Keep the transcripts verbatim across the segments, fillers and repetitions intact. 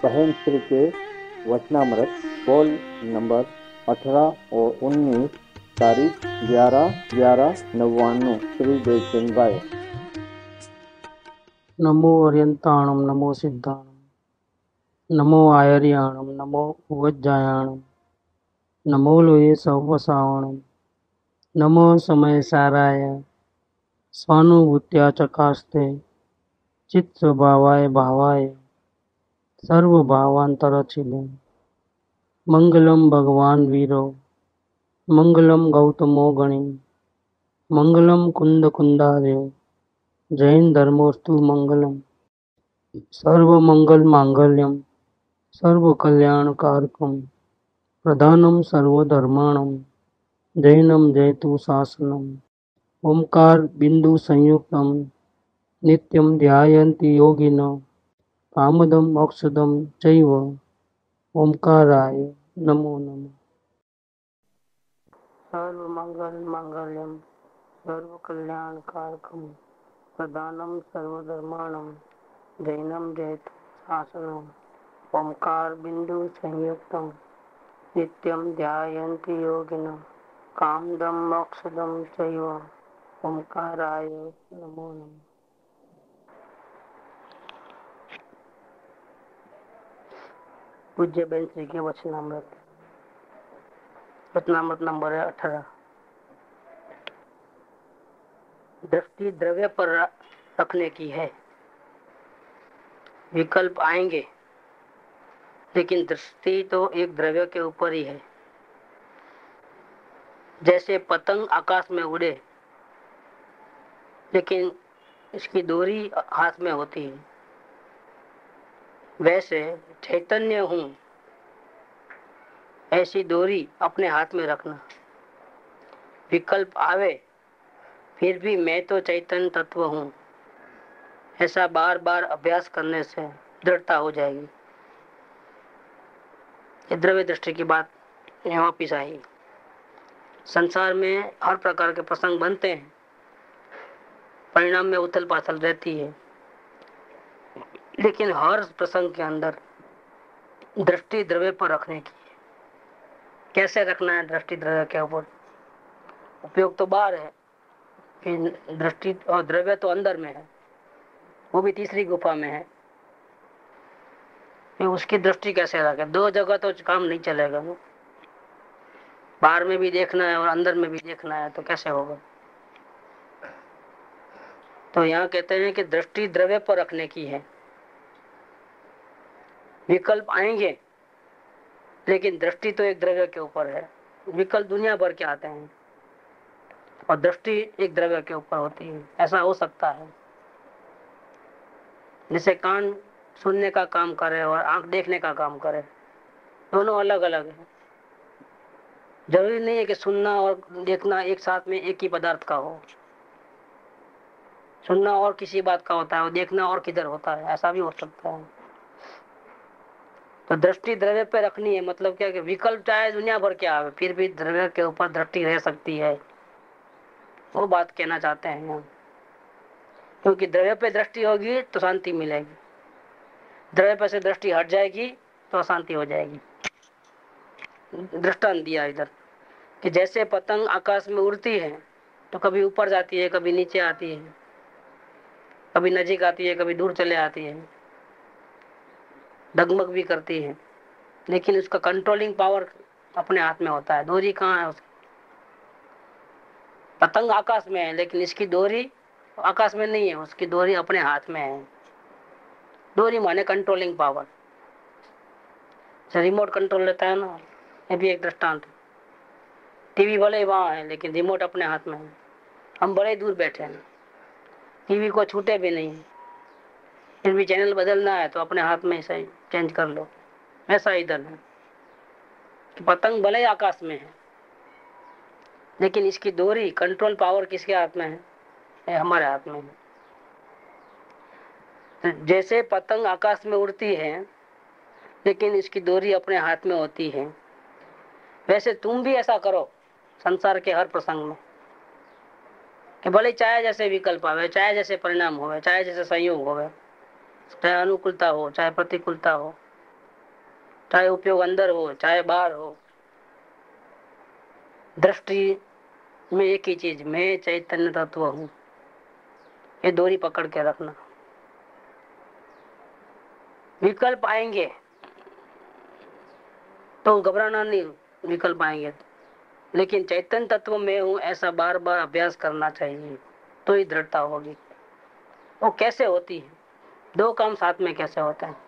बहन श्री के वचनामृत बोल नंबर अठारह और उन्नीस, तारीख ग्यारह ग्यारह नव्वाणु, श्री देवचंद भाई। नमो अर्यंताणम नमो सिद्धाणम नमो आयर्याणम नमो उवज्जायाणम नमो लोये सवसावणम नमो समय साराय स्वानुभूत्या चकास्ते चित्त स्वभावाय भावाय सर्वभावांतरचिले मंगलम भगवान वीरो मंगलम गौतमो गणि मंगलम कुंद कुंदार्य जैन धर्मोस्तु मंगलम सर्वमंगल मांगल्यम सर्व कल्याण कारकम प्रधानम सर्वधर्माणम जैनम जयतु शासनम ओंकार बिंदु संयुक्तम नित्यम ध्यायन्ति योगिनो कामदम मोक्षदम चैव ओंकाराय नमो नमः। सर्वमंगल मांगल्यम सर्व कल्याण कारकम प्रधानम सर्वधर्माणम जैनम जयतु शासनम ओंकार बिंदु संयुक्तम नित्यम ध्यायन्ति योगिनो कामदम मोक्षदम चैव ओंकाराय नमो नमः। पूज्य बेन श्री के वचनामृत वचनामृत नंबर है अठारह। दृष्टि द्रव्य पर रखने की है। विकल्प आएंगे, लेकिन दृष्टि तो एक द्रव्य के ऊपर ही है। जैसे पतंग आकाश में उड़े, लेकिन इसकी डोरी हाथ में होती है, वैसे चैतन्य हूं, ऐसी डोरी अपने हाथ में रखना। विकल्प आवे फिर भी मैं तो चैतन्य तत्व हूं, ऐसा बार बार अभ्यास करने से दृढ़ता हो जाएगी। ये द्रव्य दृष्टि की बात यहाँ वापिस आई। संसार में हर प्रकार के प्रसंग बनते हैं, परिणाम में उथल पाथल रहती है, लेकिन हर प्रसंग के अंदर दृष्टि द्रव्य पर रखने की है। कैसे रखना है दृष्टि द्रव्य के ऊपर? उपयोग तो बाहर है, फिर दृष्टि और द्रव्य तो अंदर में है, वो भी तीसरी गुफा में है। फिर उसकी दृष्टि कैसे रखे? दो जगह तो काम नहीं चलेगा ना, बाहर में भी देखना है और अंदर में भी देखना है, तो कैसे होगा? तो यहाँ कहते हैं कि दृष्टि द्रव्य पर रखने की है। विकल्प आएंगे, लेकिन दृष्टि तो एक द्रव्य के ऊपर है। विकल्प दुनिया भर के आते हैं और दृष्टि एक द्रव्य के ऊपर होती है। ऐसा हो सकता है जैसे कान सुनने का काम करे और आंख देखने का काम करे, दोनों अलग अलग है। जरूरी नहीं है कि सुनना और देखना एक साथ में एक ही पदार्थ का हो। सुनना और किसी बात का होता है और देखना और किधर होता है, ऐसा भी हो सकता है। तो दृष्टि द्रव्य पे रखनी है, मतलब क्या कि विकल्प चाहे दुनिया भर के आवे, फिर भी द्रव्य के ऊपर दृष्टि रह सकती है, वो बात कहना चाहते हैं हम। क्योंकि द्रव्य पे दृष्टि होगी तो शांति मिलेगी, द्रव्य पे से दृष्टि हट जाएगी तो अशांति हो जाएगी। दृष्टांत दिया इधर कि जैसे पतंग आकाश में उड़ती है तो कभी ऊपर जाती है, कभी नीचे आती है, कभी नजीक आती है, कभी दूर चले आती है, डगमग भी करती है, लेकिन उसका कंट्रोलिंग पावर अपने हाथ में होता है। डोरी कहाँ है उसकी? पतंग आकाश में है, लेकिन इसकी डोरी आकाश में नहीं है, उसकी डोरी अपने हाथ में है। डोरी माने कंट्रोलिंग पावर, रिमोट कंट्रोल लेता है ना, ये भी एक दृष्टांत। टीवी भले ही वहां है, लेकिन रिमोट अपने हाथ में है। हम बड़े दूर बैठे हैं, टीवी को छूटे भी नहीं, फिर भी चैनल बदलना है तो अपने हाथ में से चेंज कर लो। ऐसा इधर है कि पतंग भले ही आकाश में है, लेकिन इसकी डोरी कंट्रोल पावर किसके हाथ में है? है हमारे हाथ में है। तो जैसे पतंग आकाश में उड़ती है, लेकिन इसकी डोरी अपने हाथ में होती है, वैसे तुम भी ऐसा करो संसार के हर प्रसंग में कि भले चाहे जैसे विकल्प आवे, चाहे जैसे परिणाम होवे, चाहे जैसे संयोग होवे, चाहे अनुकूलता हो चाहे प्रतिकूलता हो, चाहे उपयोग अंदर हो चाहे बाहर हो, दृष्टि में एक ही चीज, मैं चैतन्य तत्व हूं, ये डोरी पकड़ के रखना। विकल्प आएंगे तो घबराना नहीं, विकल्प आएंगे तो। लेकिन चैतन्य तत्व में हूं ऐसा बार बार अभ्यास करना चाहिए, तो ही दृढ़ता होगी। वो कैसे होती है? दो काम साथ में कैसे होते हैं?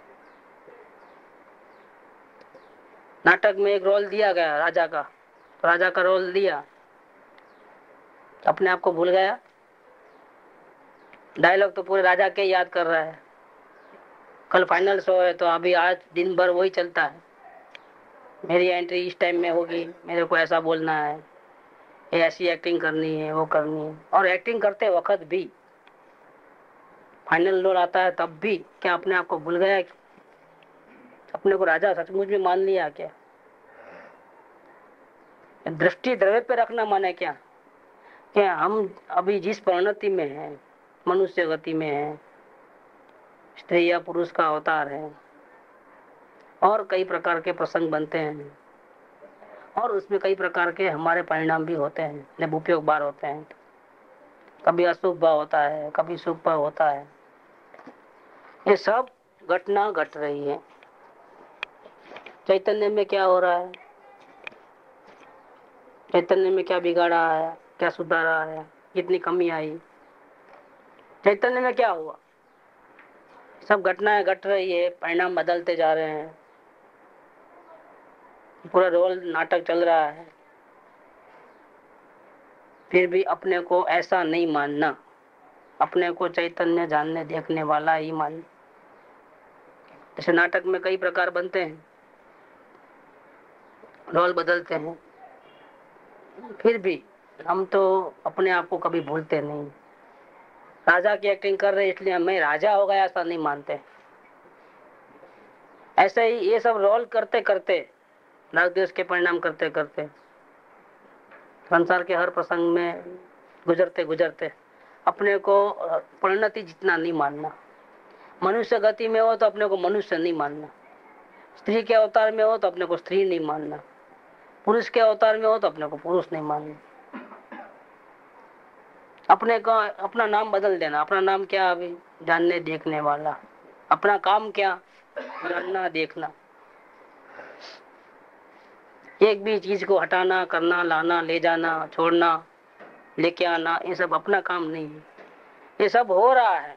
नाटक में एक रोल दिया गया राजा का, तो राजा का रोल दिया, अपने आप को भूल गया, डायलॉग तो पूरे राजा के याद कर रहा है। कल फाइनल शो है तो अभी आज दिन भर वही चलता है, मेरी एंट्री इस टाइम में होगी, मेरे को ऐसा बोलना है, ये ऐसी एक्टिंग करनी है, वो करनी है। और एक्टिंग करते वक्त भी फाइनल रोल आता है तब भी क्या अपने आप को भूल गया? अपने को राजा सचमुच में मान लिया क्या? दृष्टि द्रव्य पे रखना माने क्या? क्या हम अभी जिस परिणति में है, मनुष्य गति में है, स्त्री या पुरुष का अवतार है, और कई प्रकार के प्रसंग बनते हैं, और उसमें कई प्रकार के हमारे परिणाम भी होते हैं जब उपयोग बार होते हैं। कभी अशुभ भाव होता है, कभी शुभ भाव होता है। ये सब घटना घट रही है। चैतन्य में क्या हो रहा है? चैतन्य में क्या बिगाड़ा है, क्या सुधारा है, कितनी कमी आई? चैतन्य में क्या हुआ? सब घटनाएं घट रही है, परिणाम बदलते जा रहे हैं, पूरा रोल नाटक चल रहा है, फिर भी अपने को ऐसा नहीं मानना, अपने को चैतन्य जानने देखने वाला ही मान। जैसे नाटक में कई प्रकार बनते हैं, रोल बदलते हैं, फिर भी हम तो अपने आप को कभी भूलते नहीं। राजा की एक्टिंग कर रहे इसलिए मैं राजा हो गया ऐसा नहीं मानते। ऐसे ही ये सब रोल करते करते, राग द्वेष के परिणाम करते करते, संसार के हर प्रसंग में गुजरते गुजरते अपने को परिणति जितना नहीं मानना। मनुष्य गति में हो तो अपने को मनुष्य नहीं मानना, स्त्री के अवतार में हो तो अपने को स्त्री नहीं मानना, पुरुष के अवतार में हो तो अपने को पुरुष नहीं मानना। अपने को अपना नाम बदल देना। अपना नाम क्या? अभी जानने देखने वाला। अपना काम क्या? जानना देखना। एक भी चीज को हटाना, करना, लाना, ले जाना, छोड़ना, लेके आना, ये सब अपना काम नहीं है। ये सब हो रहा है,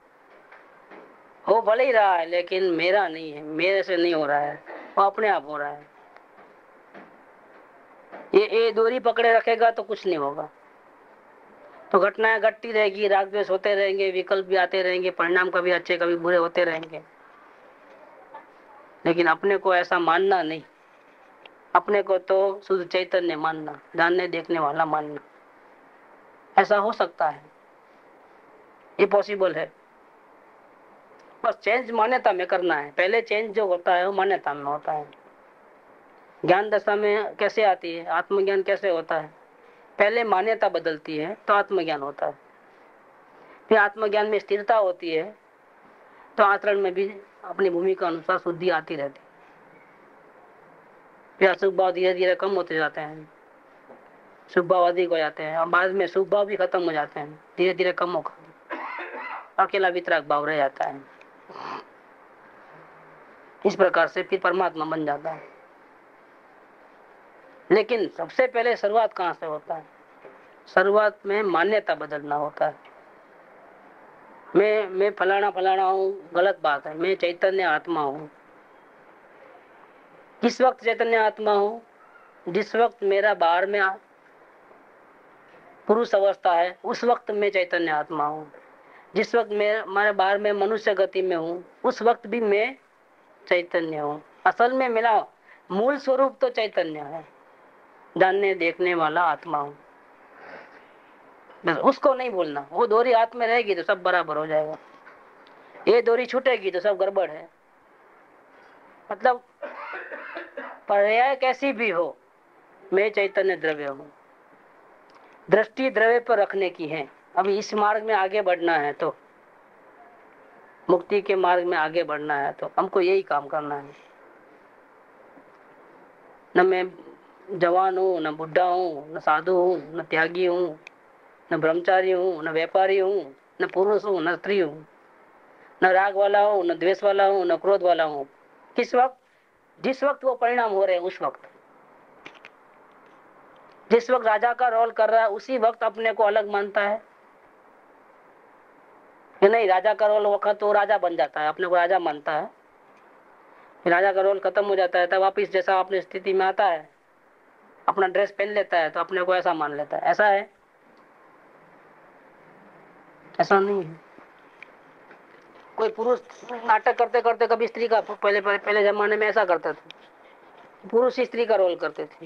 हो भले ही रहा है, लेकिन मेरा नहीं है, मेरे से नहीं हो रहा है, वो अपने आप हो रहा है। ये ये दूरी पकड़े रखेगा तो कुछ नहीं होगा, तो घटनाएं घटती रहेगी, राग द्वेष होते रहेंगे, विकल्प भी आते रहेंगे, परिणाम कभी अच्छे कभी बुरे होते रहेंगे। लेकिन अपने को ऐसा मानना नहीं, अपने को तो शुद्ध चैतन्य मानना, जानने देखने वाला मानना। ऐसा हो सकता है, ये पॉसिबल है। बस चेंज मान्यता में करना है। पहले चेंज जो होता है वो मान्यता में होता है। ज्ञान दशा में कैसे आती है, आत्मज्ञान कैसे होता है? पहले मान्यता बदलती है तो आत्मज्ञान होता है, फिर आत्मज्ञान में स्थिरता होती है तो आचरण में भी अपनी भूमिका अनुसार शुद्धि आती रहती है। फिर अशुभ भाव धीरे धीरे कम होते जाते हैं, शुभ भाव अधिक हो जाते हैं, और बाद में शुभ भाव भी खत्म हो जाते हैं, धीरे धीरे कम होकर अकेला वितराग भाव रह जाता है। इस प्रकार से फिर परमात्मा बन जाता है। लेकिन सबसे पहले शुरुआत कहां से होता है? शुरुआत में मान्यता बदलना होता है। मैं मैं फलाना फलाना हूं, गलत बात है। मैं चैतन्य आत्मा हूं। किस वक्त चैतन्य आत्मा हूं? जिस वक्त मेरा बाहर में पुरुष अवस्था है उस वक्त मैं चैतन्य आत्मा हूं। जिस वक्त मैं मेरे बाहर में मनुष्य गति में हूं उस वक्त भी मैं चैतन्य हूं। असल में मेरा मूल स्वरूप तो चैतन्य है, जानने देखने वाला आत्मा हूं। बस उसको नहीं भूलना। वो डोरी हाथ में रहेगी तो सब बराबर हो जाएगा, ये डोरी छूटेगी तो सब गड़बड़ है। मतलब पर्याय कैसी भी हो, मैं चैतन्य द्रव्य हूं। दृष्टि द्रव्य पर रखने की है। अभी इस मार्ग में आगे बढ़ना है तो, मुक्ति के मार्ग में आगे बढ़ना है तो हमको यही काम करना है। न मैं जवान हूँ, न बुढ़ा हूँ, न साधु हूँ, न त्यागी हूँ, न ब्रह्मचारी हूँ, न व्यापारी हूँ, न पुरुष हूँ, न स्त्री हूँ, न राग वाला हूँ, न द्वेष वाला हूँ, न क्रोध वाला हूँ। किस वक्त? जिस वक्त वो परिणाम हो रहे हैं उस वक्त। जिस वक्त राजा का रोल कर रहा है उसी वक्त अपने को अलग मानता है कि नहीं, राजा का रोल वक्त तो राजा बन जाता है, अपने को राजा मानता है। फिर राजा का रोल खत्म हो जाता है तब वापिस जैसा अपनी स्थिति में आता है, अपना ड्रेस पहन लेता है तो अपने को ऐसा मान लेता है। ऐसा है? ऐसा नहीं है। कोई पुरुष नाटक करते करते कभी स्त्री का, पहले पहले, पहले जमाने में ऐसा करते थे, पुरुष ही स्त्री का रोल करते थे।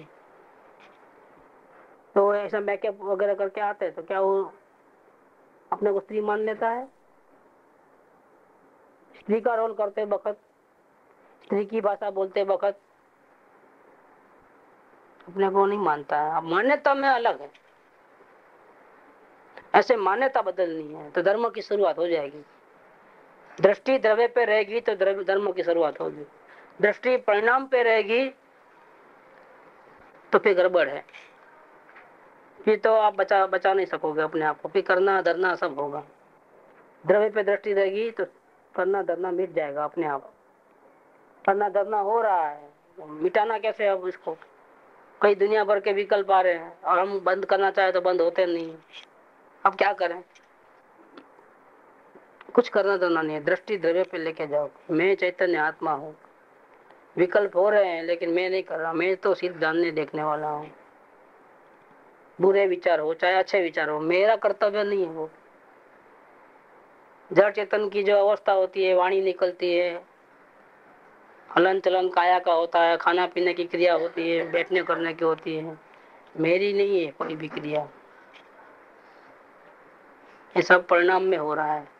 तो ऐसा मेकअप वगैरह करके आते तो क्या वो अपने को स्त्री मान लेता है? स्त्री का रोल करते वक्त, स्त्री की भाषा बोलते वक्त अपने को नहीं मानता है। अब मान्यता में अलग है, ऐसे मान्यता बदलनी है तो धर्म की शुरुआत हो जाएगी। दृष्टि द्रव्य पे रहेगी तो धर्म की शुरुआत होगी। दृष्टि परिणाम पे रहेगी तो फिर गड़बड़ है, फिर तो आप बचा बचा नहीं सकोगे अपने आप को, फिर करना धरना सब होगा। द्रव्य पे दृष्टि रहेगी तो करना धरना मिट जाएगा अपने आप। करना धरना हो रहा है, मिटाना कैसे? अब इसको कई दुनिया भर के विकल्प आ रहे हैं और हम बंद करना चाहे तो बंद होते नहीं। अब क्या करें? कुछ करना धरना नहीं है, दृष्टि द्रव्य पे लेके जाओ। मैं चैतन्य आत्मा हूँ। विकल्प हो रहे हैं लेकिन मैं नहीं कर रहा, मैं तो सिर्फ जानने देखने वाला हूँ। बुरे विचार हो चाहे अच्छे विचार हो, मेरा कर्तव्य नहीं है वो। जड़ चेतन की जो अवस्था होती है, वाणी निकलती है, हलन चलन काया का होता है, खाना पीने की क्रिया होती है, बैठने करने की होती है, मेरी नहीं है कोई भी क्रिया। ये सब परिणाम में हो रहा है।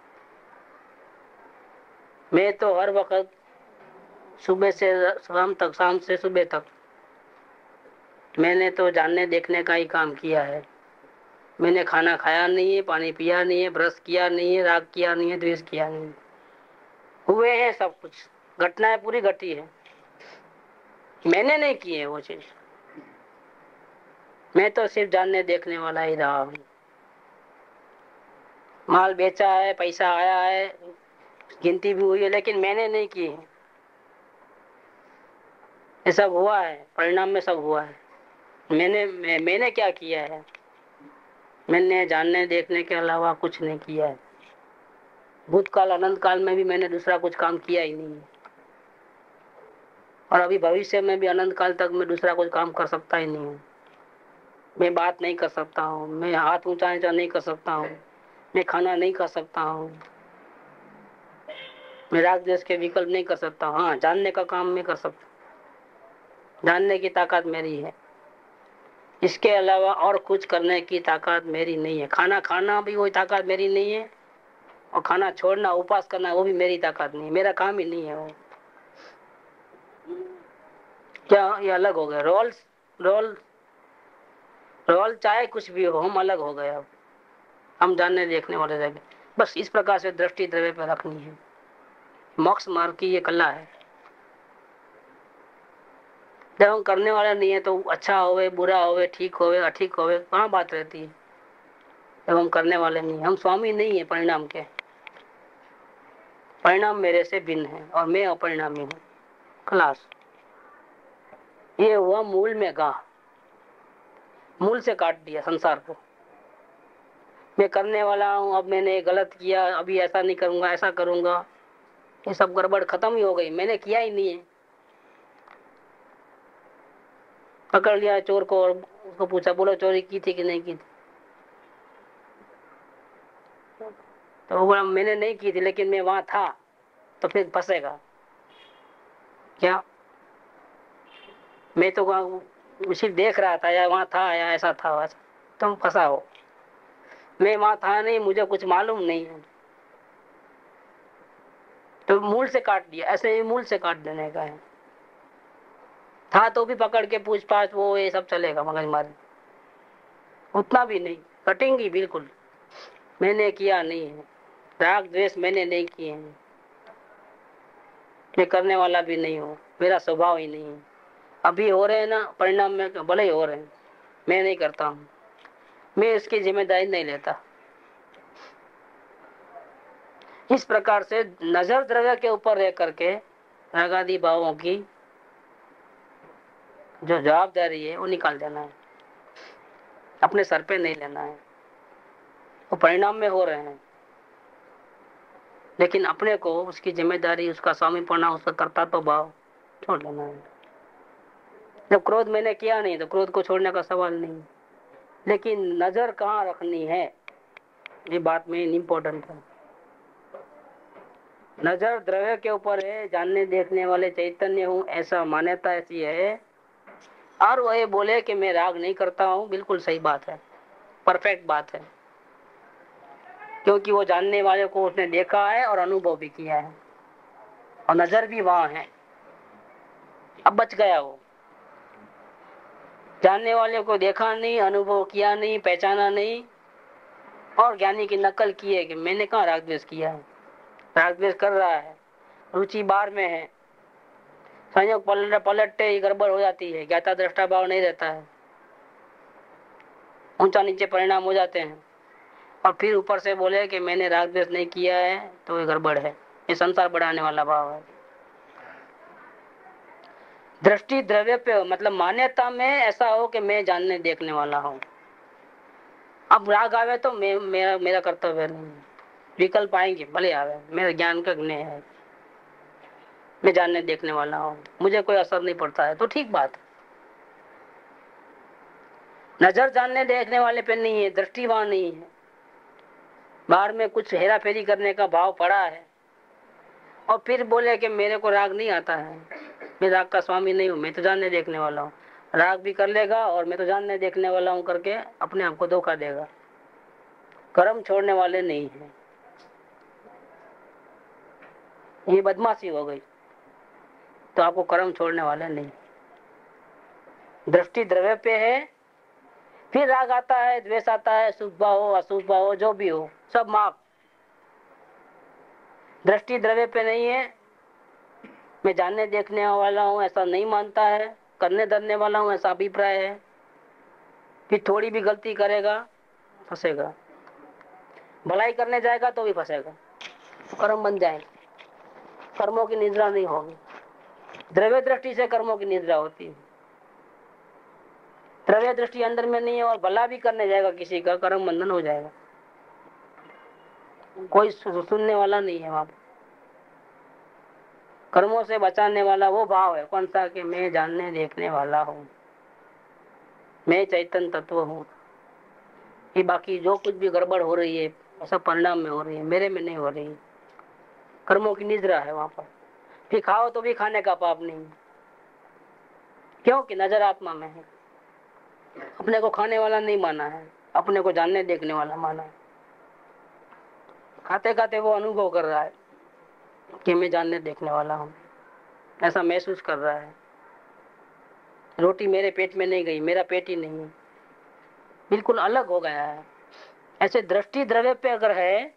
मैं तो हर वक्त सुबह से शाम तक, शाम से सुबह तक मैंने तो जानने देखने का ही काम किया है। मैंने खाना खाया नहीं है, पानी पिया नहीं है, ब्रश किया नहीं है, राग किया नहीं है, द्वेष किया नहीं है। हुए हैं सब कुछ, घटनाएं पूरी घटी है, मैंने नहीं की है वो चीज। मैं तो सिर्फ जानने देखने वाला ही रहा हूँ। माल बेचा है, पैसा आया है, गिनती भी हुई है, लेकिन मैंने नहीं की है। ये सब हुआ है, परिणाम में सब हुआ है। मैंने मैं, मैंने क्या किया है? मैंने जानने देखने के अलावा कुछ नहीं किया है। भूतकाल अनंत काल में भी मैंने दूसरा कुछ काम किया ही नहीं है, और अभी भविष्य में भी अनंत काल तक मैं दूसरा कुछ काम कर सकता ही नहीं हूँ। मैं बात नहीं कर सकता हूँ, मैं हाथ ऊंचा नीचा नहीं कर सकता हूँ, मैं खाना नहीं खा सकता हूँ, मैं राग द्वेष के विकल्प नहीं कर सकता हूँ। हाँ, जानने का काम मैं कर सकता हूँ, जानने की ताकत मेरी है। इसके अलावा और कुछ करने की ताकत मेरी नहीं है। खाना खाना भी वही ताकत मेरी नहीं है, और खाना छोड़ना, उपवास करना, वो भी मेरी ताकत नहीं है, मेरा काम ही नहीं है वो। क्या ये अलग हो गए? रोल्स रोल रोल चाहे कुछ भी हो, हम अलग हो गए। अब हम जानने देखने वाले रह गए। बस इस प्रकार से दृष्टि द्रव्य पर रखनी है। मोक्ष मार्ग की ये कला है। जब हम करने वाले नहीं है तो अच्छा होवे, बुरा होवे, ठीक होवे, अठीक होवे, कहाँ बात रहती है? जब हम करने वाले नहीं, हम स्वामी नहीं है परिणाम के। परिणाम मेरे से भिन्न है और मैं अपरिणामी हूँ। क्लास ये हुआ मूल में गा, मूल से काट दिया संसार को। मैं करने वाला हूँ, अब मैंने गलत किया, अभी ऐसा नहीं करूंगा, ऐसा करूंगा, ये सब गड़बड़ खत्म ही हो गई। मैंने किया ही नहीं है। पकड़ लिया चोर को और उसको पूछा, बोलो चोरी की थी कि नहीं की थी? तो वो बोला मैंने नहीं की थी लेकिन मैं वहां था। तो फिर फंसेगा क्या? मैं तो सिर्फ देख रहा था, या वहां था, या ऐसा था वैसा, तुम फंसा हो। मैं वहां था नहीं, मुझे कुछ मालूम नहीं है। तो मूल से काट दिया। ऐसे ही मूल से काट देने का है। था तो भी पकड़ के पूछताछ वो ये सब चलेगा, मगजमारी उतना भी नहीं, कटेंगी बिल्कुल। मैंने किया नहीं है, राग द्वेष मैंने नहीं किए हैं, मैं करने वाला भी नहीं हूँ, मेरा स्वभाव ही नहीं है। अभी हो रहे हैं ना, परिणाम में भले ही हो रहे हैं, मैं नहीं करता हूँ, मैं इसकी जिम्मेदारी नहीं लेता। इस प्रकार से नजर द्रव्य के ऊपर रह करके रागादि भावों की जो जवाबदारी है वो निकाल देना है, अपने सर पे नहीं लेना है। वो परिणाम में हो रहे हैं, लेकिन अपने को उसकी जिम्मेदारी, उसका स्वामीपना, उसका कर्तव्य भाव छोड़ लेना है। जब क्रोध मैंने किया नहीं तो क्रोध को छोड़ने का सवाल नहीं, लेकिन नजर कहाँ रखनी है ये बात में इम्पोर्टेंट है। नजर द्रव्य के ऊपर है, जानने देखने वाले चैतन्य हूँ ऐसा मान्यता ऐसी है, और वो ये बोले कि मैं राग नहीं करता हूँ, बिल्कुल सही बात है, परफेक्ट बात है, क्योंकि वो जानने वाले को उसने देखा है और अनुभव भी किया है और नजर भी वहां है। अब बच गया वो, जानने वाले को देखा नहीं, अनुभव किया नहीं, पहचाना नहीं, और ज्ञानी की नकल की है कि मैंने कहाँ राग द्वेष किया है। राग द्वेष कर रहा है, रुचि बाहर में है, संयोग पलट पलटते ही गड़बड़ हो जाती है, ज्ञाता दृष्टा भाव नहीं रहता है, ऊंचा नीचे परिणाम हो जाते हैं, और फिर ऊपर से बोले कि मैंने राग द्वेष नहीं किया है, तो ये गड़बड़ है, ये संसार बढ़ाने वाला भाव है। दृष्टि द्रव्य पे मतलब मान्यता में ऐसा हो कि मैं जानने देखने वाला हूँ। अब राग आवे तो मैं मेरा मेरा कर्तव्य नहीं है, विकल्प आएंगे भले आवे, मेरा ज्ञान का ज्ञ है, मैं जानने देखने वाला हूँ, मुझे कोई असर नहीं पड़ता है, तो ठीक बात है। नजर जानने देखने वाले पे नहीं है, दृष्टि वहां नहीं है, बाहर में कुछ हेरा फेरी करने का भाव पड़ा है, और फिर बोले कि मेरे को राग नहीं आता है, मैं राग का स्वामी नहीं हूँ, मैं तो जानने देखने वाला हूँ। राग भी कर लेगा और मैं तो जानने देखने वाला हूँ करके अपने आप को धोखा देगा, कर्म छोड़ने वाले नहीं है, ये बदमाशी हो गई, तो आपको कर्म छोड़ने वाले नहीं। दृष्टि द्रव्य पे है, फिर राग आता है, द्वेष आता है, शुभ भाव हो अशुभ भाव हो, जो भी हो सब माफ। दृष्टि द्रव्य पे नहीं है, मैं जानने देखने वाला हूँ ऐसा नहीं मानता है, करने धरने वाला हूँ ऐसा अभिप्राय है, फिर थोड़ी भी गलती करेगा फंसेगा, भलाई करने जाएगा तो भी फंसेगा, तो कर्म बन जाएंगे, कर्मों की निद्रा नहीं होगी। द्रव्य दृष्टि से कर्मों की निद्रा होती है, द्रव्य दृष्टि अंदर में नहीं है, और भला भी करने जाएगा किसी का, कर्म बंधन हो जाएगा, कोई सुनने वाला नहीं है वहां पर। कर्मों से बचाने वाला वो भाव है, कौन सा, कि मैं जानने देखने वाला हूँ, मैं चैतन्य तत्व हूँ, ये बाकी जो कुछ भी गड़बड़ हो रही है सब परिणाम में हो रही है, मेरे में नहीं हो रही है, कर्मों की निद्रा है वहां पर। फिर खाओ तो भी खाने का पाप नहीं, क्योंकि नजर आत्मा में है, अपने को खाने वाला नहीं माना है, अपने को जानने देखने वाला माना है। खाते खाते वो अनुभव कर रहा है कि मैं जानने देखने वाला हूँ, ऐसा महसूस कर रहा है। रोटी मेरे पेट में नहीं गई, मेरा पेट ही नहीं है, बिल्कुल अलग हो गया है। ऐसे दृष्टि द्रव्य पे अगर है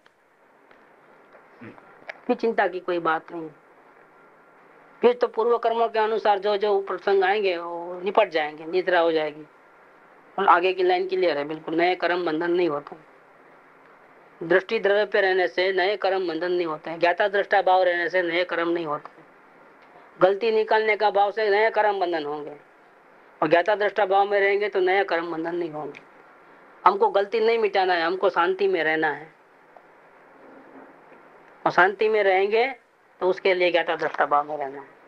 फिर चिंता की कोई बात नहीं, फिर तो पूर्व कर्मों के अनुसार जो जो प्रसंग आएंगे वो निपट जाएंगे, निद्रा हो जाएगी, और आगे की लाइन क्लियर है, बिल्कुल नए कर्म बंधन नहीं होते। दृष्टि द्रव्य पे रहने से नए कर्म बंधन नहीं होते हैं, ज्ञाता दृष्टा भाव रहने से नए कर्म नहीं होते, गलती निकालने का भाव से नए कर्म बंधन होंगे, और ज्ञाता दृष्टा भाव में रहेंगे तो नए कर्म बंधन नहीं होंगे। हमको गलती नहीं मिटाना है, हमको शांति में रहना है, और शांति में रहेंगे तो उसके लिए ज्ञाता दृष्टा भाव में रहना है।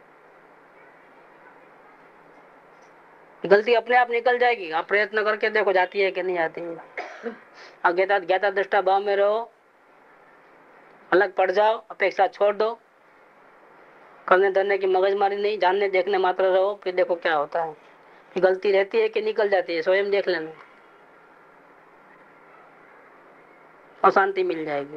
गलती अपने आप निकल जाएगी, आप प्रयत्न करके देखो जाती है कि नहीं आती है। अब ज्ञाता ज्ञाता दृष्टा भाव में रहो, अलग पड़ जाओ, अपेक्षा छोड़ दो, करने धरने की मगजमारी नहीं, जानने देखने मात्र रहो, फिर देखो क्या होता है। फिर गलती रहती है कि निकल जाती है, स्वयं देख लेना, और शांति मिल जाएगी।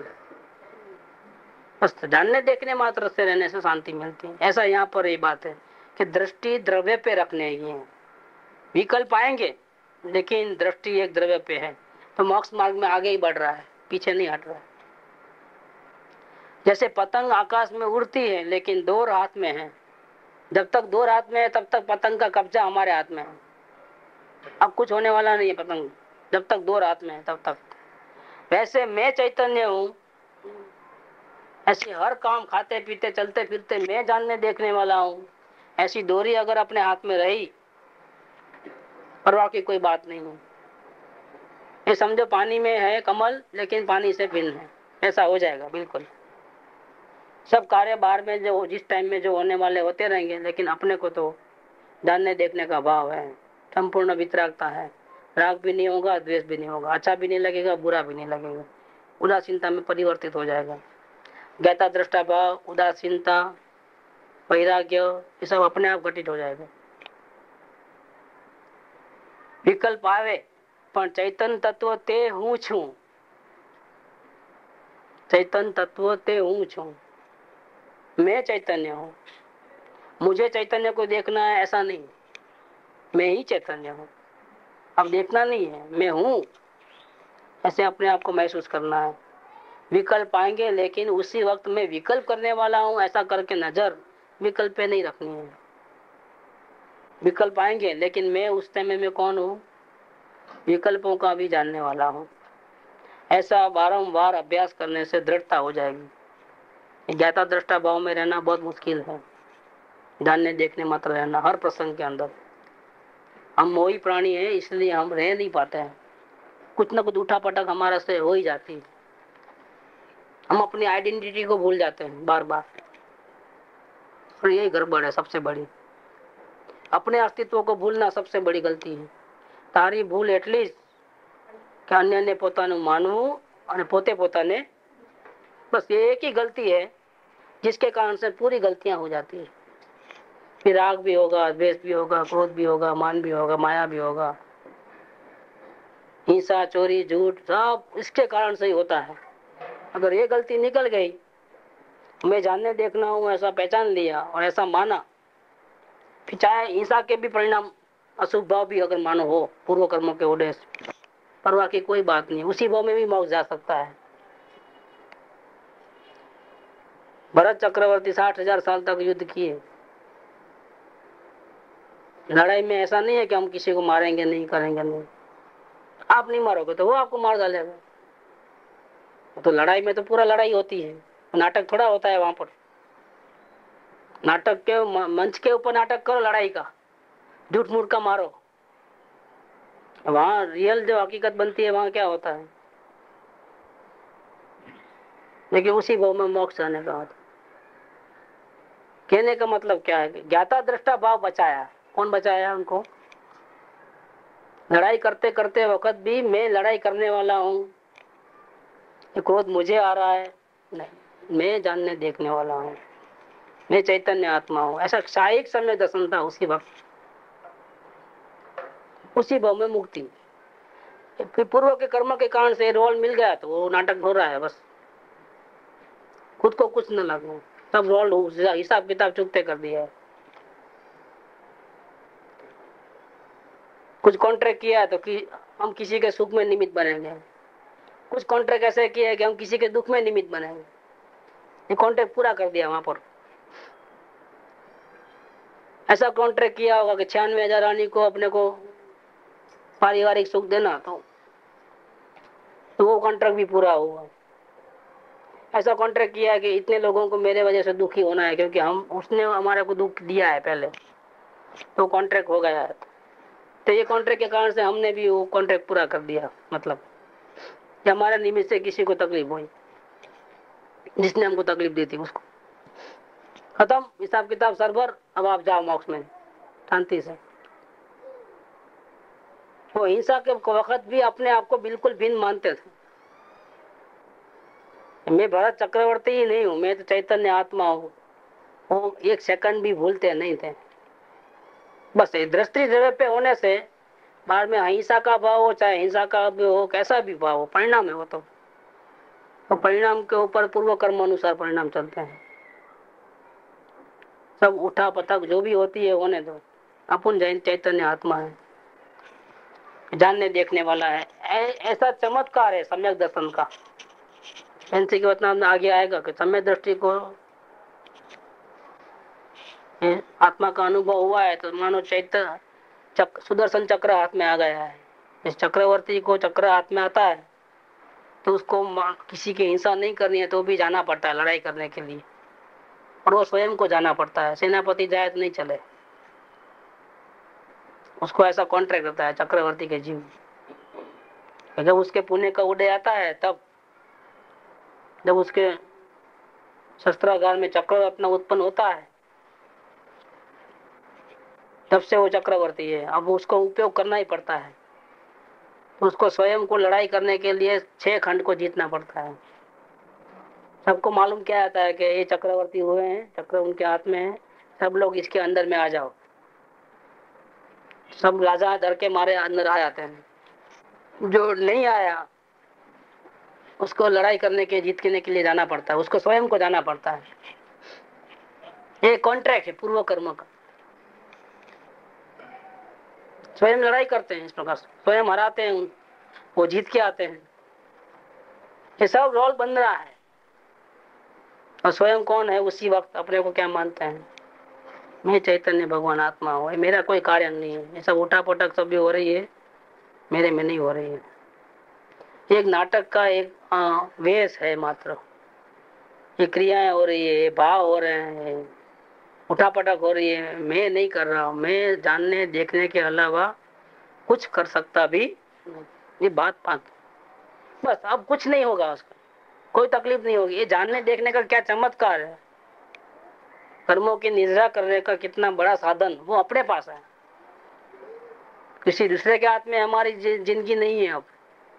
बस जानने देखने मात्र से रहने से शांति मिलती है। ऐसा यहाँ पर ये बात है कि दृष्टि द्रव्य पे रखने की है, विकल्प आएंगे लेकिन दृष्टि एक द्रव्य पे है, तो मोक्ष मार्ग में आगे ही बढ़ रहा है, पीछे नहीं हट रहा है। जैसे पतंग आकाश में उड़ती है लेकिन डोर हाथ में है, जब तक दो हाथ में है तब तक पतंग का कब्जा हमारे हाथ में है। अब कुछ होने वाला नहीं है पतंग, जब तक दो हाथ में है तब तक। वैसे मैं चैतन्य हूँ, ऐसे हर काम खाते पीते चलते फिरते मैं जानने देखने वाला हूँ। ऐसी डोरी अगर अपने हाथ में रही, परवाह की कोई बात नहीं है। ये समझो पानी में है कमल, लेकिन पानी से भिन्न है, ऐसा हो जाएगा बिल्कुल। सब कार्य बाहर में जो जिस टाइम में जो होने वाले होते रहेंगे, लेकिन अपने को तो जानने देखने का भाव है, संपूर्ण वितरागता है। राग भी नहीं होगा, द्वेष भी नहीं होगा, अच्छा भी नहीं लगेगा, बुरा भी नहीं लगेगा, उदासीनता में परिवर्तित हो जाएगा। ज्ञाता दृष्टा भाव, उदासीनता, वैराग्य, ये सब अपने आप घटित हो जाएगा। विकल्प आवे पण चैतन्य तत्व ते हूँ छू, चैतन्य तत्व ते हूँ छू, मैं चैतन्य हूँ। मुझे चैतन्य को देखना है ऐसा नहीं, मैं ही चैतन्य हूँ। अब देखना नहीं है, मैं हूँ, ऐसे अपने आप को महसूस करना है। विकल्प आएंगे, लेकिन उसी वक्त मैं विकल्प करने वाला हूँ ऐसा करके नजर विकल्प पे नहीं रखनी है। विकल्प आएंगे, लेकिन मैं उस समय में कौन हूँ, विकल्पों का भी जानने वाला हूँ। ऐसा बारंबार अभ्यास करने से दृढ़ता हो जाएगी। ज्ञाता दृष्टा भाव में रहना बहुत मुश्किल है, जानने देखने मात्र रहना हर प्रसंग के अंदर। हम मोही प्राणी हैं, इसलिए हम रह नहीं पाते हैं, कुछ ना कुछ उठा पटक हमारा से हो ही जाती है। हम अपनी आइडेंटिटी को भूल जाते हैं बार बार, और यही गड़बड़ है सबसे बड़ी। अपने अस्तित्व को भूलना सबसे बड़ी गलती है। तारी भूल એટલી કે અન્યને પોતાનું માનવું અને પોતે પોતાને, बस ये एक ही गलती है जिसके कारण से पूरी गलतियां हो जाती है। फिर राग भी होगा, द्वेष भी होगा, क्रोध भी होगा, मान भी होगा, माया भी होगा, हिंसा, चोरी, झूठ, सब इसके कारण से ही होता है। अगर ये गलती निकल गई, मैं जानने देखना हूँ ऐसा पहचान लिया और ऐसा माना, फिर चाहे हिंसा के भी परिणाम अशुभ भाव भी अगर मानो हो पूर्व कर्मों के उद्देश्य, परवाह की कोई बात नहीं, उसी भाव में भी मोक्ष जा सकता है। भरत चक्रवर्ती साठ हजार साल तक युद्ध किए। लड़ाई में ऐसा नहीं है कि हम किसी को मारेंगे नहीं, करेंगे नहीं। आप नहीं मारोगे तो वो आपको मार डालेगा। तो लड़ाई में तो पूरा लड़ाई होती है, नाटक थोड़ा होता है वहां पर। नाटक के मंच के ऊपर नाटक करो लड़ाई का, झूठ मूठ का मारो, वहां रियल जो हकीकत बनती है वहां क्या होता है। लेकिन उसी भाव में मोक्ष आने का होता। कहने का मतलब क्या है, ज्ञाता दृष्टा भाव बचाया। कौन बचाया उनको? लड़ाई करते करते वक्त भी मैं लड़ाई करने वाला हूँ, ये क्रोध मुझे आ रहा है नहीं, मैं जानने देखने वाला हूँ, मैं चैतन्य आत्मा हूँ, ऐसा साहिक समय दर्शन था उसी वक्त। उसी भाव में मुक्ति। फिर पूर्व के कर्म के कारण से रोल मिल गया तो वो नाटक हो रहा है, बस खुद को कुछ न लगना, सब रोल हिसाब किताब चुकते कर दिया है। कुछ कॉन्ट्रैक्ट किया है तो कि हम किसी के सुख में निमित्त बनेंगे, कुछ कॉन्ट्रैक्ट ऐसे किया है कि हम किसी के दुख में निमित्त बनेंगे। ये कॉन्ट्रैक्ट पूरा कर दिया वहां पर। ऐसा कॉन्ट्रैक्ट किया होगा कि छियानवे हजार रानी को अपने को पारिवारिक सुख देना, तो, तो वो कॉन्ट्रैक्ट भी पूरा हुआ। ऐसा कॉन्ट्रैक्ट किया है कि इतने लोगों को मेरे वजह से दुखी होना है क्योंकि हम उसने हमारे को दुख दिया है पहले, तो कॉन्ट्रैक्ट हो गया है। तो ये कॉन्ट्रैक्ट के कारण से हमने भी वो कॉन्ट्रैक्ट पूरा कर दिया, मतलब कि हमारे निमित्त से किसी को तकलीफ हुई, जिसने हमको तकलीफ दी थी उसको खत्म, हिसाब किताब सरभर, अब आप जाओ मोक्ष में शांति से। वो हिंसा के वक्त भी अपने आप को बिल्कुल भिन्न मानते थे। मैं भरत चक्रवर्ती ही नहीं हूँ, मैं तो चैतन्य आत्मा हूँ, वो एक सेकंड भी भूलते नहीं थे। बस दृष्टि जगह पे होने से बाद में अहिंसा का भाव हो चाहे हिंसा का भी हो, कैसा भी भाव हो, परिणाम है वो तो, तो परिणाम के ऊपर पूर्व कर्म अनुसार परिणाम चलते हैं। सब उठा पटक जो भी होती है होने दो, अपन जैन चैतन्य आत्मा है, जानने देखने वाला है। ऐसा चमत्कार है सम्यक दर्शन का। एनसी के वतना आगे आएगा कि सम्यक दृष्टि को ये आत्मा का अनुभव हुआ है तो मानो चैतन्य चक, सुदर्शन चक्र हाथ में आ गया है। इस चक्रवर्ती को चक्र हाथ में आता है तो उसको किसी की हिंसा नहीं करनी है तो भी जाना पड़ता है लड़ाई करने के लिए, और वो स्वयं को जाना पड़ता है। सेनापति जाए तो नहीं चले, उसको ऐसा कॉन्ट्रैक्ट होता है चक्रवर्ती के जीव। जब उसके पुण्य का उदय आता है, तब जब उसके शस्त्रागार में चक्र अपना उत्पन्न होता है, तब से वो चक्रवर्ती है। अब उसको उपयोग करना ही पड़ता है, तो उसको स्वयं को लड़ाई करने के लिए छह खंड को जीतना पड़ता है। सबको मालूम क्या आता है कि ये चक्रवर्ती हुए हैं, चक्र उनके हाथ में है, सब लोग इसके अंदर में आ जाओ। सब राजा डर के मारे अंदर आ जाते हैं। जो नहीं आया उसको लड़ाई करने के जीतने के लिए जाना पड़ता है, उसको स्वयं को जाना पड़ता है। ये कॉन्ट्रैक्ट है पूर्व कर्म का। स्वयं लड़ाई करते हैं, इस प्रकार स्वयं हराते हैं, वो जीत के आते हैं। ये सब रोल बन रहा है। और स्वयं कौन है उसी वक्त अपने को क्या मानते हैं, मैं चैतन्य भगवान आत्मा हूँ, मेरा कोई कार्य नहीं है। ये सब उठा पटक सब भी हो रही है, मेरे में नहीं हो रही है। एक नाटक का एक वेश है मात्र। ये क्रियाएं हो रही है, भाव हो रहे हैं, उठा पटक हो रही है, मैं नहीं कर रहा हूँ। मैं जानने देखने के अलावा कुछ कर सकता भी नहीं। ये बात बात बस, अब कुछ नहीं होगा, उसका कोई तकलीफ नहीं होगी। ये जानने देखने का क्या चमत्कार है, कर्मों की निद्रा करने का कितना बड़ा साधन वो अपने पास है। किसी दूसरे के हाथ में हमारी जिंदगी नहीं है। अब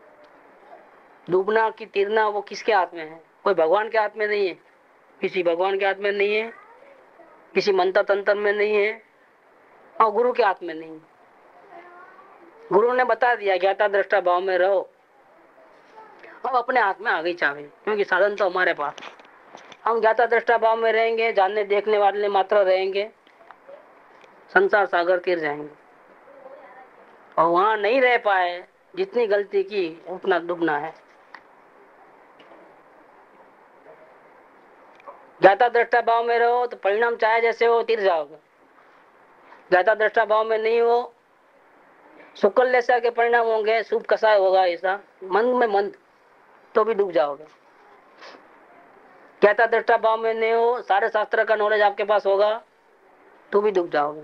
डूबना की तीरना वो किसके हाथ में है, कोई भगवान के हाथ में नहीं है, किसी भगवान के हाथ में नहीं है, किसी मंत्र तंत्र में नहीं है, और गुरु के हाथ में नहीं है। गुरु ने बता दिया ज्ञाता दृष्टा भाव में रहो, अब अपने हाथ में आ गई चाबी, क्योंकि साधन तो हमारे पास। हम ज्ञाता दृष्टा भाव में रहेंगे, जानने देखने वाले मात्र रहेंगे, संसार सागर तीर जाएंगे। और वहां नहीं रह पाए, जितनी गलती की उतना डूबना है। ज्ञाता दृष्टा भाव में रहो तो परिणाम चाहे जैसे हो तीर जाओगे। ज्ञाता दृष्टा भाव में नहीं हो, शुक्ल जैसा के परिणाम होंगे, शुभ कसाय होगा, ऐसा मन में मन, तो भी डूब जाओगे। ज्ञाता दृष्टा भाव में नहीं हो, सारे शास्त्र का नॉलेज आपके पास होगा, तो भी डूब जाओगे।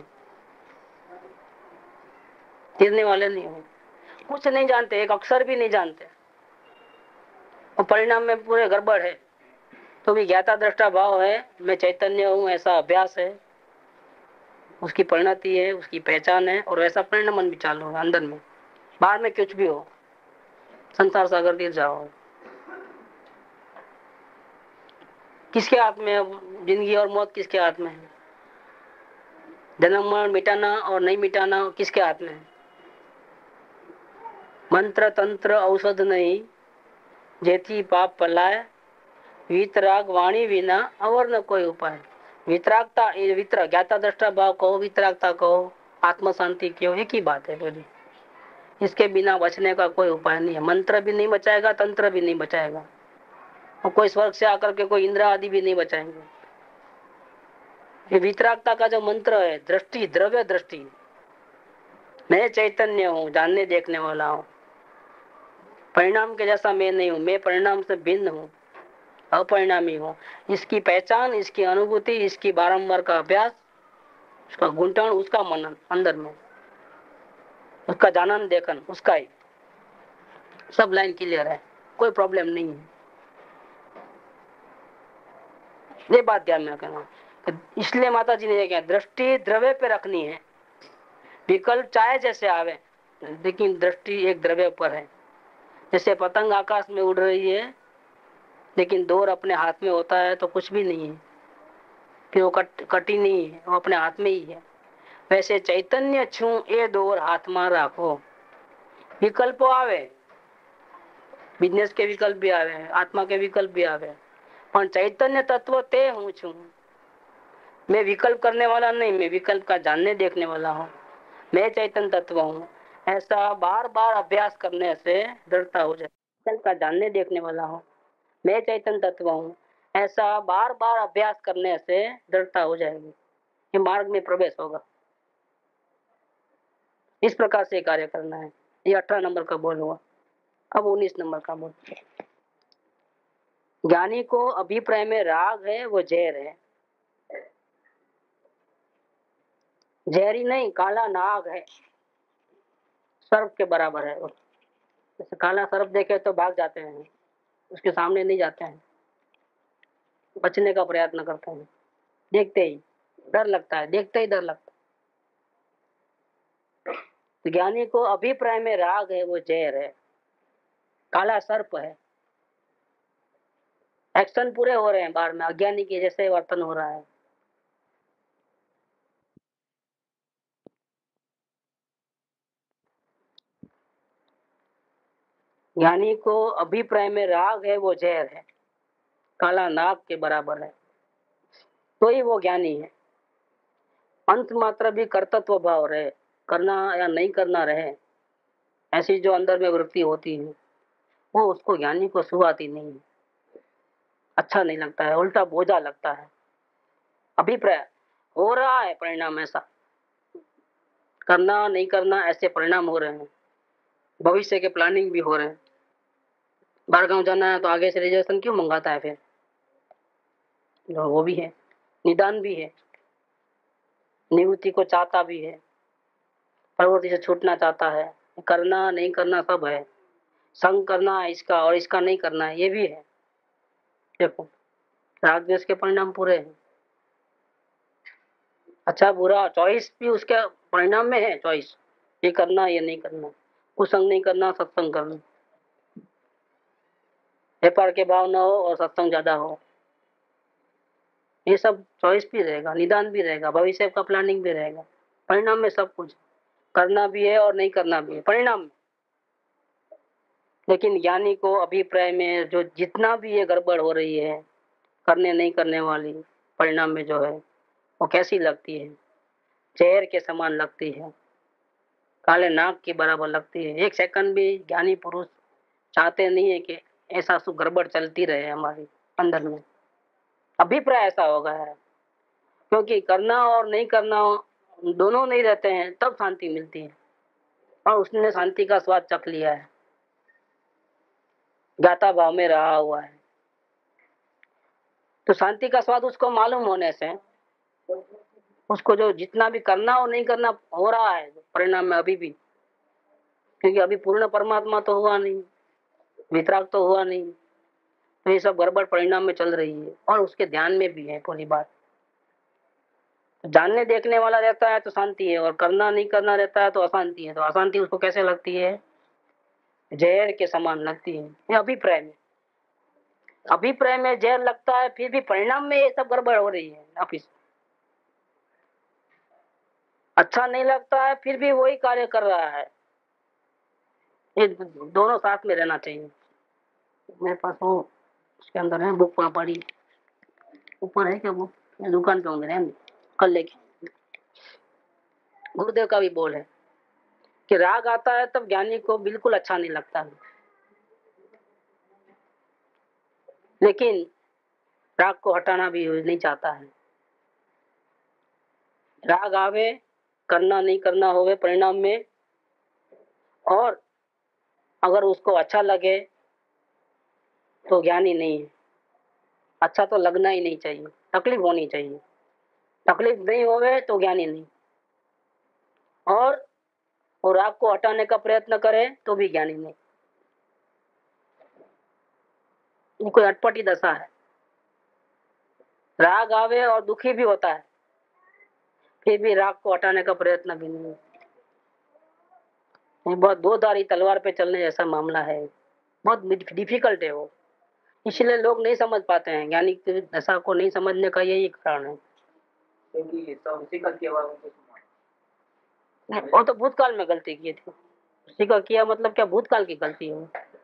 तीरने वाले नहीं हो, कुछ नहीं जानते, एक अक्षर भी नहीं जानते, और परिणाम में पूरे गड़बड़ है, तो भी ज्ञाता दृष्टा भाव है, मैं चैतन्य हूँ, ऐसा अभ्यास है, उसकी परिणति है, उसकी पहचान है, और वैसा परिणाम भी चालू है अंदर में। बाहर में कुछ भी हो, संसार सागर तीर जाओ। किसके हाथ में अब जिंदगी और मौत, किसके हाथ में है? जन्म मरण मिटाना और नहीं मिटाना किसके हाथ में है? मंत्र तंत्र औषध नहीं, जेती पाप पलाय, वितराग वाणी विना अवर न कोई उपाय। वितरागता, वितर ज्ञाता दृष्टा भाव कहो, वितरागता कहो, आत्म शांति क्यों, एक ही बात है बोली। इसके बिना बचने का कोई उपाय नहीं है। मंत्र भी नहीं बचाएगा, तंत्र भी नहीं बचाएगा, और कोई स्वर्ग से आकर के कोई इंद्र आदि भी नहीं बचाएंगे। ये वितरागता का जो मंत्र है, दृष्टि, द्रव्य दृष्टि, मैं चैतन्य हूँ, जानने देखने वाला हूँ, परिणाम के जैसा मैं नहीं हूँ, मैं परिणाम से भिन्न हूँ, अपरिणामी हूँ। इसकी पहचान, इसकी अनुभूति, इसकी बारंबार का अभ्यास, उसका गुंठन, उसका मनन अंदर में, उसका जानन देखन, उसका ही सब लाइन क्लियर है, कोई प्रॉब्लम नहीं है। ये बात ध्यान में रखना। इसलिए माता जी ने क्या दृष्टि द्रव्य पे रखनी है। विकल्प चाहे जैसे आवे, लेकिन दृष्टि एक द्रव्य पर है। जैसे पतंग आकाश में उड़ रही है, लेकिन डोर अपने हाथ में होता है तो कुछ भी नहीं है, फिर वो कट कटी नहीं है, वो अपने हाथ में ही है। वैसे चैतन्य छू ए डोर हाथ में राखो। विकल्प आवे, बिजनेस के विकल्प भी आवे, आत्मा के विकल्प भी आवे, पर चैतन्य तत्व ते हूँ छू। मैं विकल्प करने वाला नहीं, मैं विकल्प का जानने देखने वाला हूँ, मैं चैतन्य तत्व हूँ। ऐसा बार बार अभ्यास करने से दृढ़ता हो जाए। विकल्प का जानने देखने वाला हूँ, मैं चैतन्य तत्व हूँ, ऐसा बार बार अभ्यास करने से दृढ़ता हो जाएगी। ये मार्ग में प्रवेश होगा। इस प्रकार से कार्य करना है। ये अठारह नंबर का बोल हुआ। अब उन्नीस नंबर का बोल। ज्ञानी को अभिप्राय में राग है वो जहर है। जहरी नहीं, काला नाग है, सर्प के बराबर है। जैसे काला सर्प देखे तो भाग जाते हैं, उसके सामने नहीं जाते हैं, बचने का प्रयत्न करते हैं। देखते ही डर लगता है, देखते ही डर लगता है। तो ज्ञानी को अभिप्राय में राग है वो जहर है, काला सर्प है। एक्शन पूरे हो रहे हैं बाहर में, अज्ञानी के जैसे वर्तन हो रहा है। ज्ञानी को अभिप्राय में राग है वो जहर है, काला नाग के बराबर है, तो ही वो ज्ञानी है। अंत मात्र भी कर्तव्य भाव रहे, करना या नहीं करना रहे, ऐसी जो अंदर में वृत्ति होती है वो उसको ज्ञानी को सुहाती नहीं है, अच्छा नहीं लगता है, उल्टा बोझा लगता है। अभिप्राय हो रहा है, परिणाम ऐसा, करना नहीं करना ऐसे परिणाम हो रहे हैं। भविष्य के प्लानिंग भी हो रहे हैं। बाहर गांव जाना है तो आगे से रिजर्वेशन क्यों मंगाता है फिर? वो भी है, निदान भी है, निवृत्ति को चाहता भी है, प्रवृत्ति से छूटना चाहता है, करना नहीं करना सब है, संग करना है इसका और इसका नहीं करना है ये भी है। देखो राग द्वेष के परिणाम पूरे हैं। अच्छा बुरा चॉइस भी उसके परिणाम में है। चॉइस ये करना ये नहीं करना, कुसंग नहीं करना, सत्संग करना, व्यापार के भाव ना हो और सत्संग ज्यादा हो, ये सब चॉइस भी रहेगा, निदान भी रहेगा, भविष्य का प्लानिंग भी रहेगा। परिणाम में सब कुछ करना भी है और नहीं करना भी है परिणाम में। लेकिन ज्ञानी को अभिप्राय में जो जितना भी ये गड़बड़ हो रही है, करने नहीं करने वाली, परिणाम में जो है वो कैसी लगती है? जहर के समान लगती है, काले नाग के बराबर लगती है। एक सेकंड भी ज्ञानी पुरुष चाहते नहीं है कि ऐसा सु गड़बड़ चलती रहे हमारी अंदर में। अभिप्राय ऐसा हो गया है, क्योंकि करना और नहीं करना दोनों नहीं रहते हैं तब शांति मिलती है, और उसने शांति का स्वाद चख लिया है, ज्ञाता भाव में रहा हुआ है। तो शांति का स्वाद उसको मालूम होने से उसको जो जितना भी करना और नहीं करना हो रहा है परिणाम में अभी भी, क्योंकि अभी पूर्ण परमात्मा तो हुआ नहीं, वितराग तो हुआ नहीं, तो ये सब गड़बड़ परिणाम में चल रही है और उसके ध्यान में भी है पूरी बात। तो जानने देखने वाला रहता है तो शांति है, और करना नहीं करना रहता है तो अशांति है। तो अशांति उसको कैसे लगती है? जहर के समान लगती है। ये अभिप्राय में, अभिप्राय में जहर लगता है, फिर भी परिणाम में ये सब गड़बड़ हो रही है। ऑफिस अच्छा नहीं लगता है, फिर भी वही कार्य कर रहा है। ये दोनों साथ में रहना चाहिए। मेरे पास वो उसके अंदर है बुक पड़ी, ऊपर है क्या बुक? दुकान पे होंगे, रहने कल लेके। गुरुदेव का भी बोल है कि राग आता है तब ज्ञानी को बिल्कुल अच्छा नहीं लगता है, लेकिन राग को हटाना भी नहीं चाहता है। राग आवे, करना नहीं करना होवे परिणाम में, और अगर उसको अच्छा लगे तो ज्ञानी नहीं है। अच्छा तो लगना ही नहीं चाहिए, तकलीफ होनी चाहिए। तकलीफ नहीं होवे तो ज्ञानी नहीं, और और राग को हटाने का प्रयत्न करे तो भी ज्ञानी नहीं। ये कोई अटपटी दशा है। राग आवे और दुखी भी होता है, फिर भी राग को हटाने का प्रयत्न भी नहीं। ये बहुत दो धारी तलवार पे चलने जैसा मामला है, बहुत डिफिकल्ट है वो। इसलिए लोग नहीं समझ पाते हैं, ज्ञानी की दशा को नहीं समझने का यही कारण है। वो तो भूतकाल में गलती की थी, उसी का किया मतलब क्या? भूतकाल की गलती है।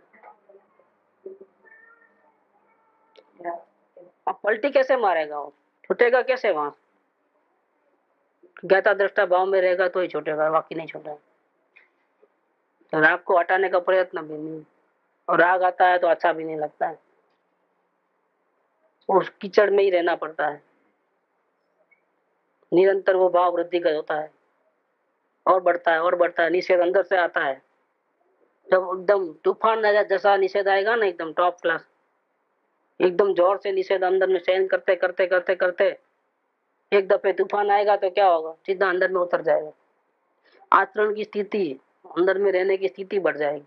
अब पलटी कैसे मारेगा वो? छूटेगा कैसे वहां? ज्ञाता दृष्टा भाव में रहेगा तो ही छूटेगा, बाकी नहीं छूटेगा। तो राग को हटाने का प्रयत्न भी नहीं, और राग आता है तो अच्छा भी नहीं लगता है, उस कीचड़ में ही रहना पड़ता है। निरंतर वो भाव वृद्धिगत होता है और बढ़ता है और बढ़ता है। निषेध अंदर से आता है। जब एकदम तूफान जैसा निषेध आएगा ना, एकदम टॉप क्लास, एकदम जोर से निषेध अंदर में सहन करते करते करते करते एक दफे तूफान आएगा तो क्या होगा, सीधा अंदर में उतर जाएगा। आचरण की स्थिति, अंदर में रहने की स्थिति बढ़ जाएगी।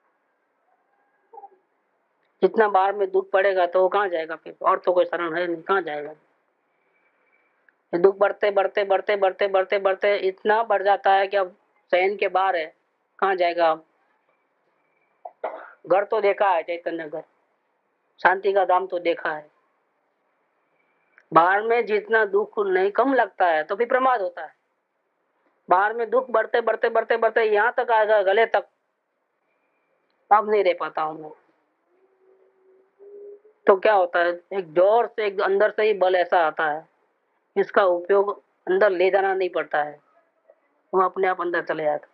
जितना बाहर में दुख पड़ेगा तो वो कहाँ जाएगा फिर, और तो कोई शरण है नहीं, कहाँ जाएगा। दुख बढ़ते बढ़ते बढ़ते बढ़ते बढ़ते बढ़ते इतना बढ़ जाता है कि अब सहन के बाहर है, कहाँ जाएगा। अब घर तो देखा है, चैतन्य घर, शांति का धाम तो देखा है। बाहर में जितना दुख नहीं कम लगता है तो भी प्रमाद होता है। बाहर में दुख बढ़ते बढ़ते बढ़ते बढ़ते यहाँ तक आएगा, गले तक, अब नहीं रह पाता हूं मैं। तो क्या होता है, एक जोर से एक अंदर से ही बल ऐसा आता है, इसका उपयोग अंदर ले जाना नहीं पड़ता है, वो अपने आप अंदर चले जाता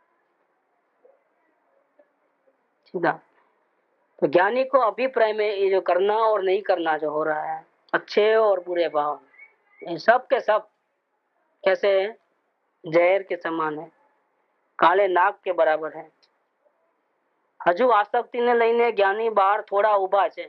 सीधा। तो ज्ञानी को अभिप्राय में ये जो करना और नहीं करना जो हो रहा है, अच्छे और बुरे भाव, ये सब के सब कैसे जहर के समान है, काले नाग के बराबर है। हजू आसक्ति ने लईने ज्ञानी बहार थोड़ा उभा छे।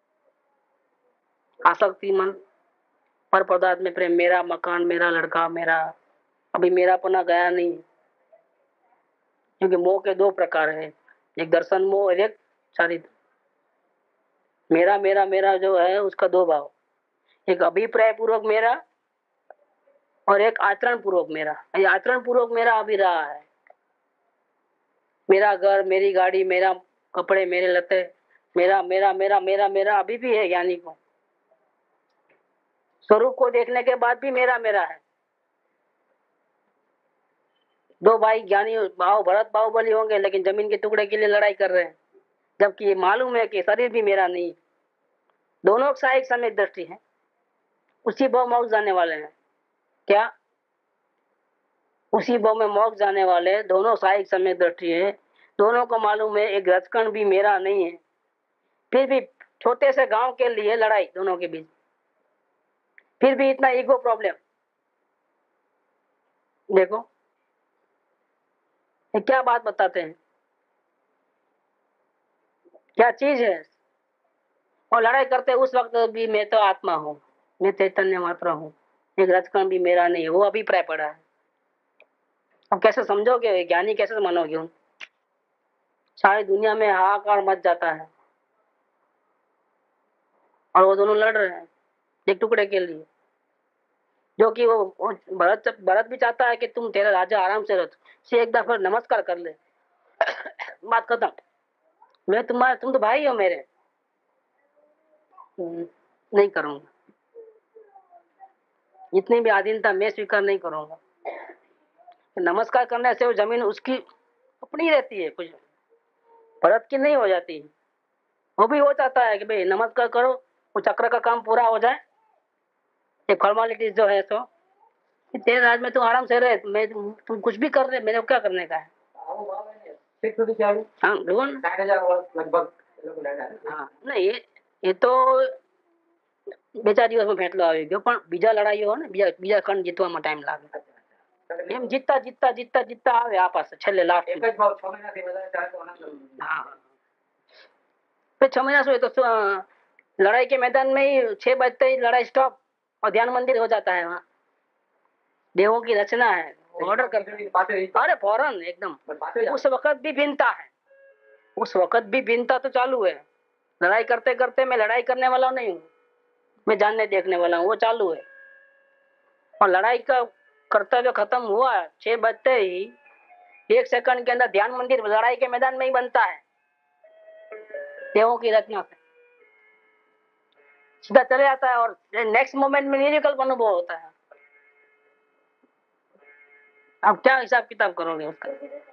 आसक्ति मन पर पदार्थ में प्रेम, मेरा मकान, मेरा लड़का, मेरा, अभी मेरा पना गया नहीं, क्योंकि मोह के दो प्रकार है, एक दर्शन मोह और एक चारित्र। मेरा मेरा मेरा जो है उसका दो भाव, एक अभिप्राय पूर्वक मेरा और एक आचरण पूर्वक मेरा। ये आचरण पूर्वक मेरा अभी रहा है, मेरा घर, मेरी गाड़ी, मेरा कपड़े, मेरे लते, मेरा मेरा मेरा मेरा मेरा अभी भी है। ज्ञानी को स्वरूप को देखने के बाद भी मेरा मेरा है। दो भाई ज्ञानी भाव भरत बाहुबली होंगे, लेकिन जमीन के टुकड़े के लिए लड़ाई कर रहे हैं, जबकि ये मालूम है कि शरीर भी मेरा नहीं। दोनों का एक समय दृष्टि है, उसी भाव मोक्ष जाने वाले हैं। क्या उसी भाव में मोक्ष जाने वाले दोनों सहायक समय दृष्टि है। दोनों को मालूम है एक रचकण भी मेरा नहीं है, फिर भी छोटे से गांव के लिए लड़ाई दोनों के बीच, फिर भी इतना ईगो प्रॉब्लम। देखो ये क्या बात बताते हैं, क्या चीज है। और लड़ाई करते उस वक्त भी मैं तो आत्मा हूं, मैं चैतन्य मात्र हूं, एक रचकण भी मेरा नहीं है, वो अभिप्राय पड़ा है। अब कैसे समझोगे, ज्ञानी कैसे मानोगे उन? सारी दुनिया में हाहाकार मच जाता है और वो दोनों लड़ रहे हैं एक टुकड़े के लिए, जो कि वो भरत भरत भी चाहता है कि तुम तेरा राजा आराम से रहो, से एक दफा नमस्कार कर ले, बात खत्म। मैं तुम्हारे, तुम तो भाई हो मेरे, नहीं करूंगा, इतनी भी आधीनता मैं स्वीकार नहीं करूंगा। नमस्कार करने से वो जमीन उसकी अपनी रहती है, कुछ भरत की नहीं हो जाती। वो भी हो जाता है कि भाई नमस्कार करो, वो चक्र का काम पूरा हो जाए, ये फॉर्मेलिटीज जो है तो तेरे राज में तुम आराम से रहे, मैं तुम कुछ भी कर रहे, मेरे को क्या करने का है। हाँ लगभग। हाँ नहीं, ये ये तो બે ચાર દિવસમાં ફેંટલો આવી ગયો, પણ બીજા લડાઈઓ ને બીજા બીજા ખંડ જીતવામાં ટાઈમ લાગે, એમ જીતતા જીતતા જીતતા જીતતા આવે આ પાસે છેલ્લે લાસ્ટ એક જ ભાવ છ મહિનાથી વધારે ચાલે તો આનંદ। હા फिर छह महीना से तो लड़ाई के मैदान में ही छह बजते ही लड़ाई स्टॉप और ध्यान मंदिर हो जाता है। वहाँ देवों की रचना है, ऑर्डर कर, अरे फौरन एकदम उस वक्त भी भिन्नता है, उस वक्त भी भिन्नता तो चालू है। लड़ाई करते करते मैं लड़ाई करने वाला नहीं हूँ, मैं जानने देखने वाला हूँ, वो चालू है। और लड़ाई का कर्तव्य खत्म हुआ छह बजते ही एक सेकंड के अंदर ध्यान मंदिर लड़ाई के मैदान में ही बनता है, देवों की रचना से सीधा चले जाता है और नेक्स्ट मोमेंट में निरिकल्प अनुभव होता है। अब क्या हिसाब किताब करोगे उसका?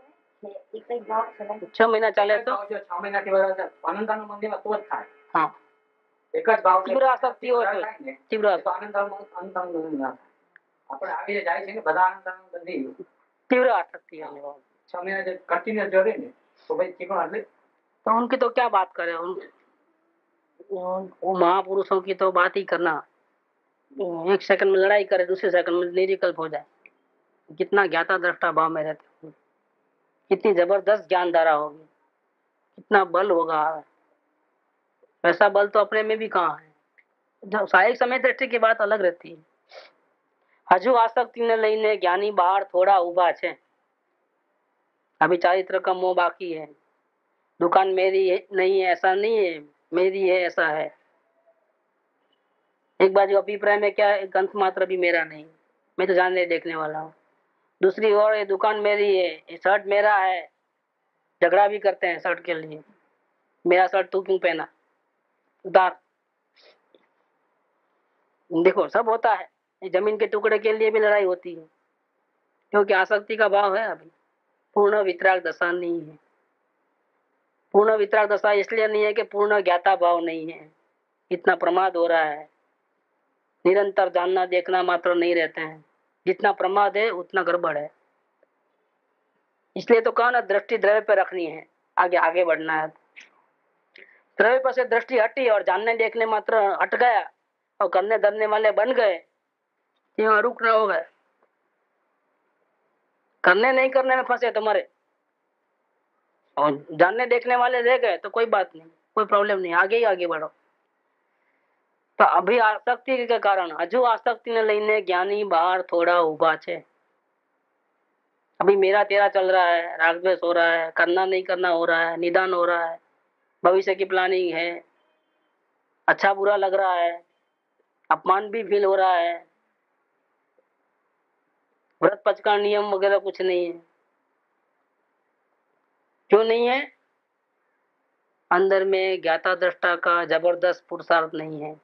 छह महीना चले तो छह महीना के बाद आनंद मंदिर में तो था। हाँ एक જ ભાવ તીવ્ર આસક્તિ હોય તો તીવ્ર આનંદ આનંદ આપણે આવી જાય છે ને બધા આનંદ આનંદ નથી, तीव्र आसक्ति है छह महीना जब कंटिन्यूअस जोड़े ने तो भाई चिकन आदमी तो उनकी तो क्या बात करें, उन वो महापुरुषों की तो बात ही करना एक सेकंड में लड़ाई करे, दूसरे सेकंड में निर्विकल्प हो जाए। कितना ज्ञाता दृष्टा भाव में रहते, कितनी जबरदस्त ज्ञान धारा होगी, कितना बल होगा। वैसा बल तो अपने में भी कहाँ है। जो साहिक समय दृष्टि की बात अलग रहती है। हजू आसक्ति ने लईने ज्ञानी बहार थोड़ा उभा छे। अभी चारित्र का मोह बाकी है। दुकान मेरी है, नहीं है ऐसा नहीं है, मेरी है ऐसा है। एक बाजू अभिप्राय में क्या है, अंत मात्र भी मेरा नहीं, मैं तो जानने देखने वाला हूँ। दूसरी ओर ये दुकान मेरी है, ये शर्ट मेरा है, झगड़ा भी करते हैं शर्ट के लिए, मेरा शर्ट तू क्यों पहना, उतार। देखो सब होता है, जमीन के टुकड़े के लिए भी लड़ाई होती है, क्योंकि आसक्ति का भाव है। अभी पूर्ण वितराग दशा नहीं है। पूर्ण वितराग दशा इसलिए नहीं है कि पूर्ण ज्ञाता भाव नहीं है, इतना प्रमाद हो रहा है। निरंतर जानना देखना मात्र नहीं रहते हैं, जितना प्रमाद है उतना गड़बड़ है। इसलिए तो कहा ना, दृष्टि द्रव्य पे रखनी है, आगे आगे बढ़ना है। द्रव्य पर से दृष्टि हटी और जानने देखने मात्र हट गया और करने धरने वाले बन गए, यहाँ रुक ना हो गए। करने नहीं करने में फंसे तुम्हारे और जानने देखने वाले रह गए तो कोई बात नहीं, कोई प्रॉब्लम नहीं, आगे ही आगे बढ़ो। तो अभी आसक्ति के कारण, हजू आसक्ति ने लईने ज्ञानी बाहर थोड़ा उभा छे। अभी मेरा तेरा चल रहा है, राग द्वेष हो रहा है, करना नहीं करना हो रहा है, निदान हो रहा है, भविष्य की प्लानिंग है, अच्छा बुरा लग रहा है, अपमान भी फील हो रहा है। व्रत पच का नियम वगैरह कुछ नहीं है। क्यों नहीं है? अंदर में ज्ञाता दृष्टा का जबरदस्त पुरुषार्थ नहीं है।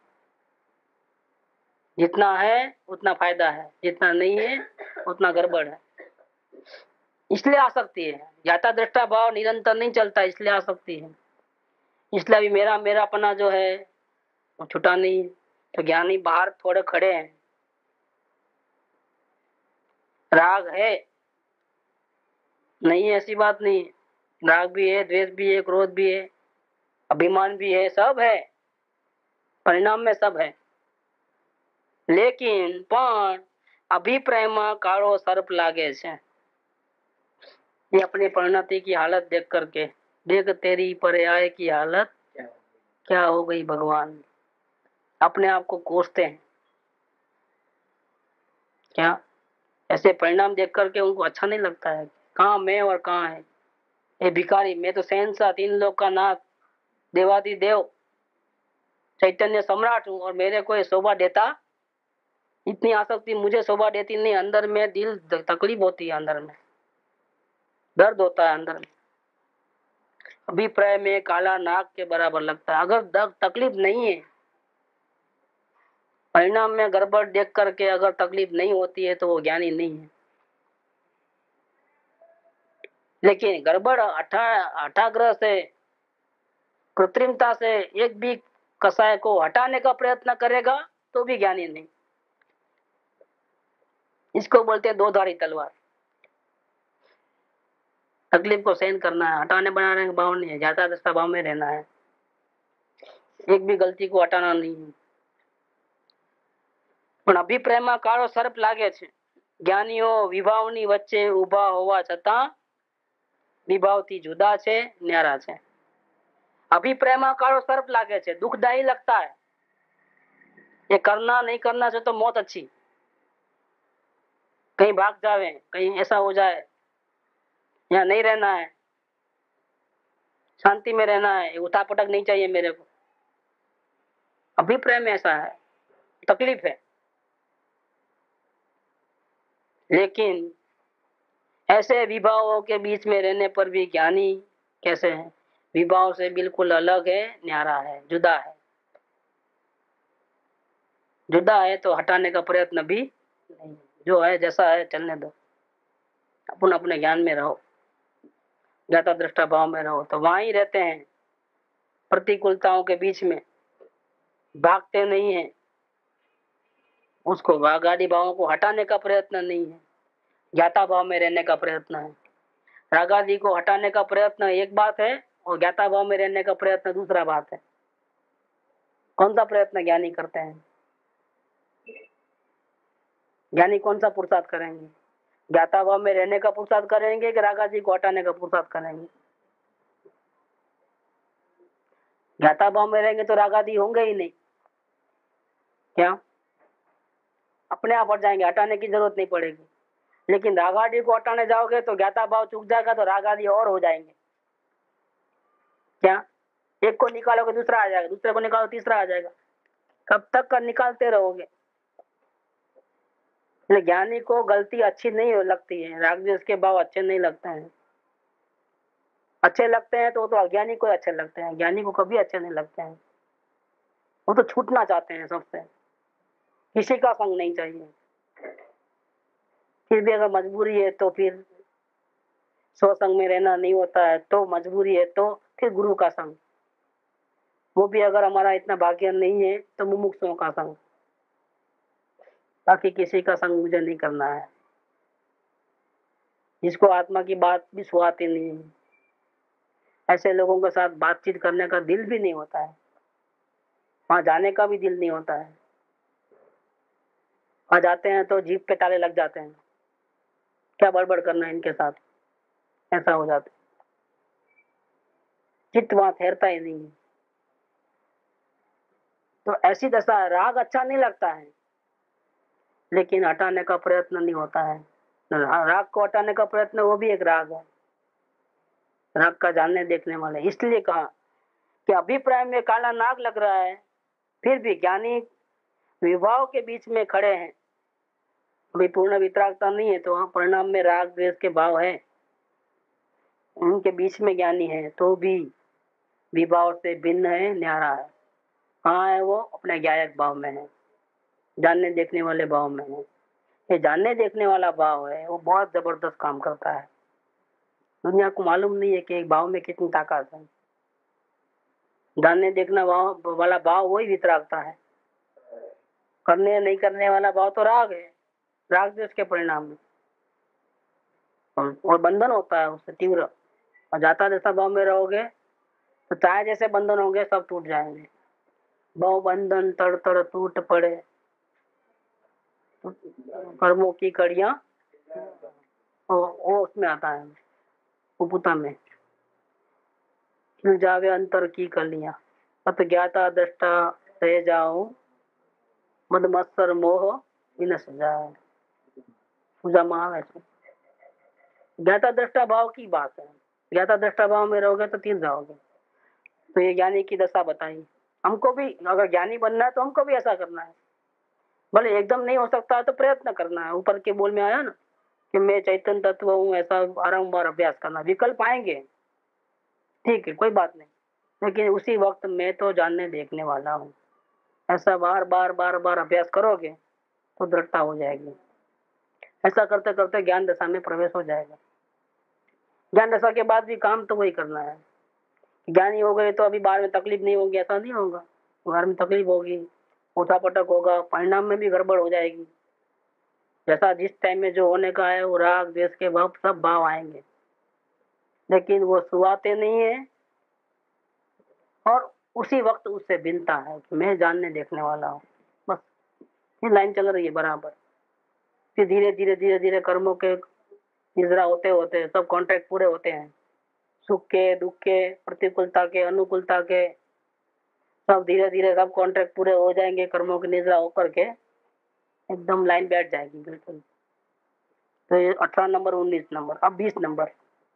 जितना है उतना फायदा है, जितना नहीं है उतना गड़बड़ है। इसलिए आसक्ति है। ज्ञाता दृष्टा भाव निरंतर नहीं चलता, इसलिए आसक्ति है। इसलिए अभी मेरा मेरापना जो है वो छुटा नहीं। तो ज्ञानी बाहर थोड़े खड़े हैं। राग है नहीं, ऐसी बात नहीं। राग भी है, द्वेष भी है, क्रोध भी है, अभिमान भी है, सब है, परिणाम में सब है। लेकिन पण अभिप्रायમાં કાળો सर्प लागे છે। ये अपनी परिणति की हालत देख करके, देख तेरी पर्याय की हालत क्या हो गई भगवान। अपने आप को कोसते हैं क्या? ऐसे परिणाम देख करके उनको अच्छा नहीं लगता है? कहाँ मैं और कहाँ है ये भिखारी। मैं तो शहंशाह, तीन लोक का नाथ, देवादि देव, चैतन्य सम्राट हूँ और मेरे को ये शोभा देता। इतनी आसक्ति मुझे शोभा देती नहीं। अंदर में दिल तकलीफ होती है, अंदर में दर्द होता है, अंदर में अभिप्राय में काला नाग के बराबर लगता है। अगर दर्द तकलीफ नहीं है, परिणाम में गड़बड़ देख करके अगर तकलीफ नहीं होती है तो वो ज्ञानी नहीं है। लेकिन गड़बड़ हठा हठाग्रह से, कृत्रिमता से एक भी कसाय को हटाने का प्रयत्न करेगा तो भी ज्ञानी नहीं। इसको बोलते हैं दो धारी तलवार। तकलीफ को सहन करना है, हटाने बनाने का भाव नहीं है, ज्ञाता दृष्टा भाव में रहना है, एक भी गलती को हटाना नहीं है। પણ અભિપ્રાયમાં કાળો સર્પ લાગે છે। જ્ઞાનીઓ વિભાવની વચ્ચે ઊભા હોવા છતાં વિભાવથી જુદા છે, ન્યારા છે। અભિપ્રાયમાં કાળો સર્પ લાગે છે, दुखदायी लगता है। ये करना नहीं करना से तो मौत अच्छी, कहीं भाग जावे, कहीं ऐसा हो जाए, यहाँ नहीं रहना है, शांति में रहना है, उठापटक नहीं चाहिए मेरे को। अभिप्राय में ऐसा है, तकलीफ है। लेकिन ऐसे विभावों के बीच में रहने पर भी ज्ञानी कैसे है? विभाव से बिल्कुल अलग है, न्यारा है, जुदा है। जुदा है तो हटाने का प्रयत्न भी नहीं। जो है जैसा है चलने दो, अपन अपने ज्ञान में रहो, ज्ञाता दृष्टा भाव में रहो, तो वहां ही रहते हैं। प्रतिकूलताओं के बीच में भागते नहीं है, उसको गाड़ी भावों को हटाने का प्रयत्न नहीं है, ज्ञाता भाव में रहने का प्रयत्न है। रागादि को हटाने का प्रयत्न एक बात है और ज्ञाता भाव में रहने का प्रयत्न दूसरा बात है। कौन सा प्रयत्न ज्ञानी करते हैं? ज्ञानी कौन सा पुरुषार्थ करेंगे? ज्ञाता भाव में रहने का पुरुषार्थ करेंगे कि रागादि को हटाने का पुरुषार्थ करेंगे? ज्ञाता भाव में रहेंगे तो रागादि होंगे ही नहीं। क्या अपने आप हट जाएंगे, हटाने की जरूरत नहीं पड़ेगी। लेकिन रागादि को हटाने जाओगे तो ज्ञाता भाव चूक जाएगा, तो रागादि और हो जाएंगे। क्या एक को निकालोगे दूसरा आ जाएगा, दूसरे को निकालो तीसरा आ जाएगा, कब तक का निकालते रहोगे? ज्ञानी को गलती अच्छी नहीं लगती है, राग द्वेष के भाव अच्छे नहीं लगते हैं। अच्छे लगते हैं तो तो अज्ञानी को अच्छे लगते हैं, ज्ञानी को कभी अच्छे नहीं लगते हैं। वो तो छूटना चाहते हैं सबसे, किसी का संग नहीं चाहिए। फिर भी अगर मजबूरी है तो फिर स्वसंग में रहना नहीं होता है, तो मजबूरी है तो फिर गुरु का संग, वो भी अगर हमारा इतना भाग्य नहीं है तो मुमुक्षुओं का संग। बाकी किसी का संग मुझे नहीं करना है, जिसको आत्मा की बात भी सुहाती नहीं है, ऐसे लोगों के साथ बातचीत करने का दिल भी नहीं होता है, वहां जाने का भी दिल नहीं होता है। वहां जाते हैं तो जीभ पे ताले लग जाते हैं, क्या बड़बड़ करना है इनके साथ, ऐसा हो जाता है। चित्त वहां ठहरता ही नहीं है। तो ऐसी दशा, राग अच्छा नहीं लगता है लेकिन हटाने का प्रयत्न नहीं होता है। राग को हटाने का प्रयत्न, वो भी एक राग है, राग का जानने देखने वाले। इसलिए कहा कि अभिप्राय में काला नाग लग रहा है, फिर भी ज्ञानी विभाव के बीच में खड़े हैं। अभी पूर्ण वितरागता नहीं है तो वहां परिणाम में राग द्वेष के भाव है, उनके बीच में ज्ञानी है तो भी विभाव से भिन्न है, न्यारा है। कहाँ है वो? अपने ज्ञायक भाव में है, जानने देखने वाले भाव में है। ये जानने देखने वाला भाव है, वो बहुत जबरदस्त काम करता है। दुनिया को मालूम नहीं है कि एक भाव में कितनी ताकत है। जानने देखने भाव वाला भाव वही वितरागता है, करने नहीं करने वाला भाव तो राग है, राग द्वेष के परिणाम में, और बंधन होता है उससे तीव्र। और जाता जैसा भाव में रहोगे तो चाहे जैसे बंधन होंगे सब टूट जाएंगे। भाव बंधन तड़ तड़ टूट पड़े, कर्मों की कड़ियां, वो उसमें आता है उपुता में। खिल जावे अंतर की कलियां, अत ज्ञाता दृष्टा रह जाओ, मद मत्सर मोह विनस जाए। पूजा महा ज्ञाता दृष्टा भाव की बात है। ज्ञाता दृष्टा भाव में रहोगे तो तीन जाओगे। तो ये ज्ञानी की दशा बताई। हमको भी अगर ज्ञानी बनना है तो हमको भी ऐसा करना है, भले एकदम नहीं हो सकता है तो प्रयत्न करना है। ऊपर के बोल में आया ना कि मैं चैतन्य तत्व हूँ, ऐसा बारंबार अभ्यास करना। विकल्प आएंगे, ठीक है, कोई बात नहीं, लेकिन उसी वक्त मैं तो जानने देखने वाला हूँ, ऐसा बार बार बार बार अभ्यास करोगे तो दृढ़ता हो जाएगी। ऐसा करते करते ज्ञान दशा में प्रवेश हो जाएगा। ज्ञान दशा के बाद भी काम तो वही करना है। ज्ञानी हो गए तो अभी बाहर में तकलीफ नहीं होगी, ऐसा नहीं होगा। बाहर में तकलीफ होगी, उठा पटक होगा, परिणाम में भी गड़बड़ हो जाएगी। जैसा जिस टाइम में जो होने का है, वो राग द्वेष के भाव सब भाव आएंगे, लेकिन वो सुहाते नहीं है और उसी वक्त उससे भिन्नता है कि मैं जानने देखने वाला हूँ। बस ये लाइन चल रही है बराबर। फिर धीरे धीरे धीरे धीरे कर्मों के निजरा होते होते सब कॉन्ट्रैक्ट पूरे होते हैं, सुख के, दुख के, प्रतिकूलता के, अनुकूलता के, सब धीरे धीरे सब कॉन्ट्रैक्ट पूरे हो जाएंगे। कर्मों की निजरा होकर के एकदम लाइन बैठ जाएगी बिल्कुल। तो ये अठारह नंबर, उन्नीस नंबर, अब बीस नंबर।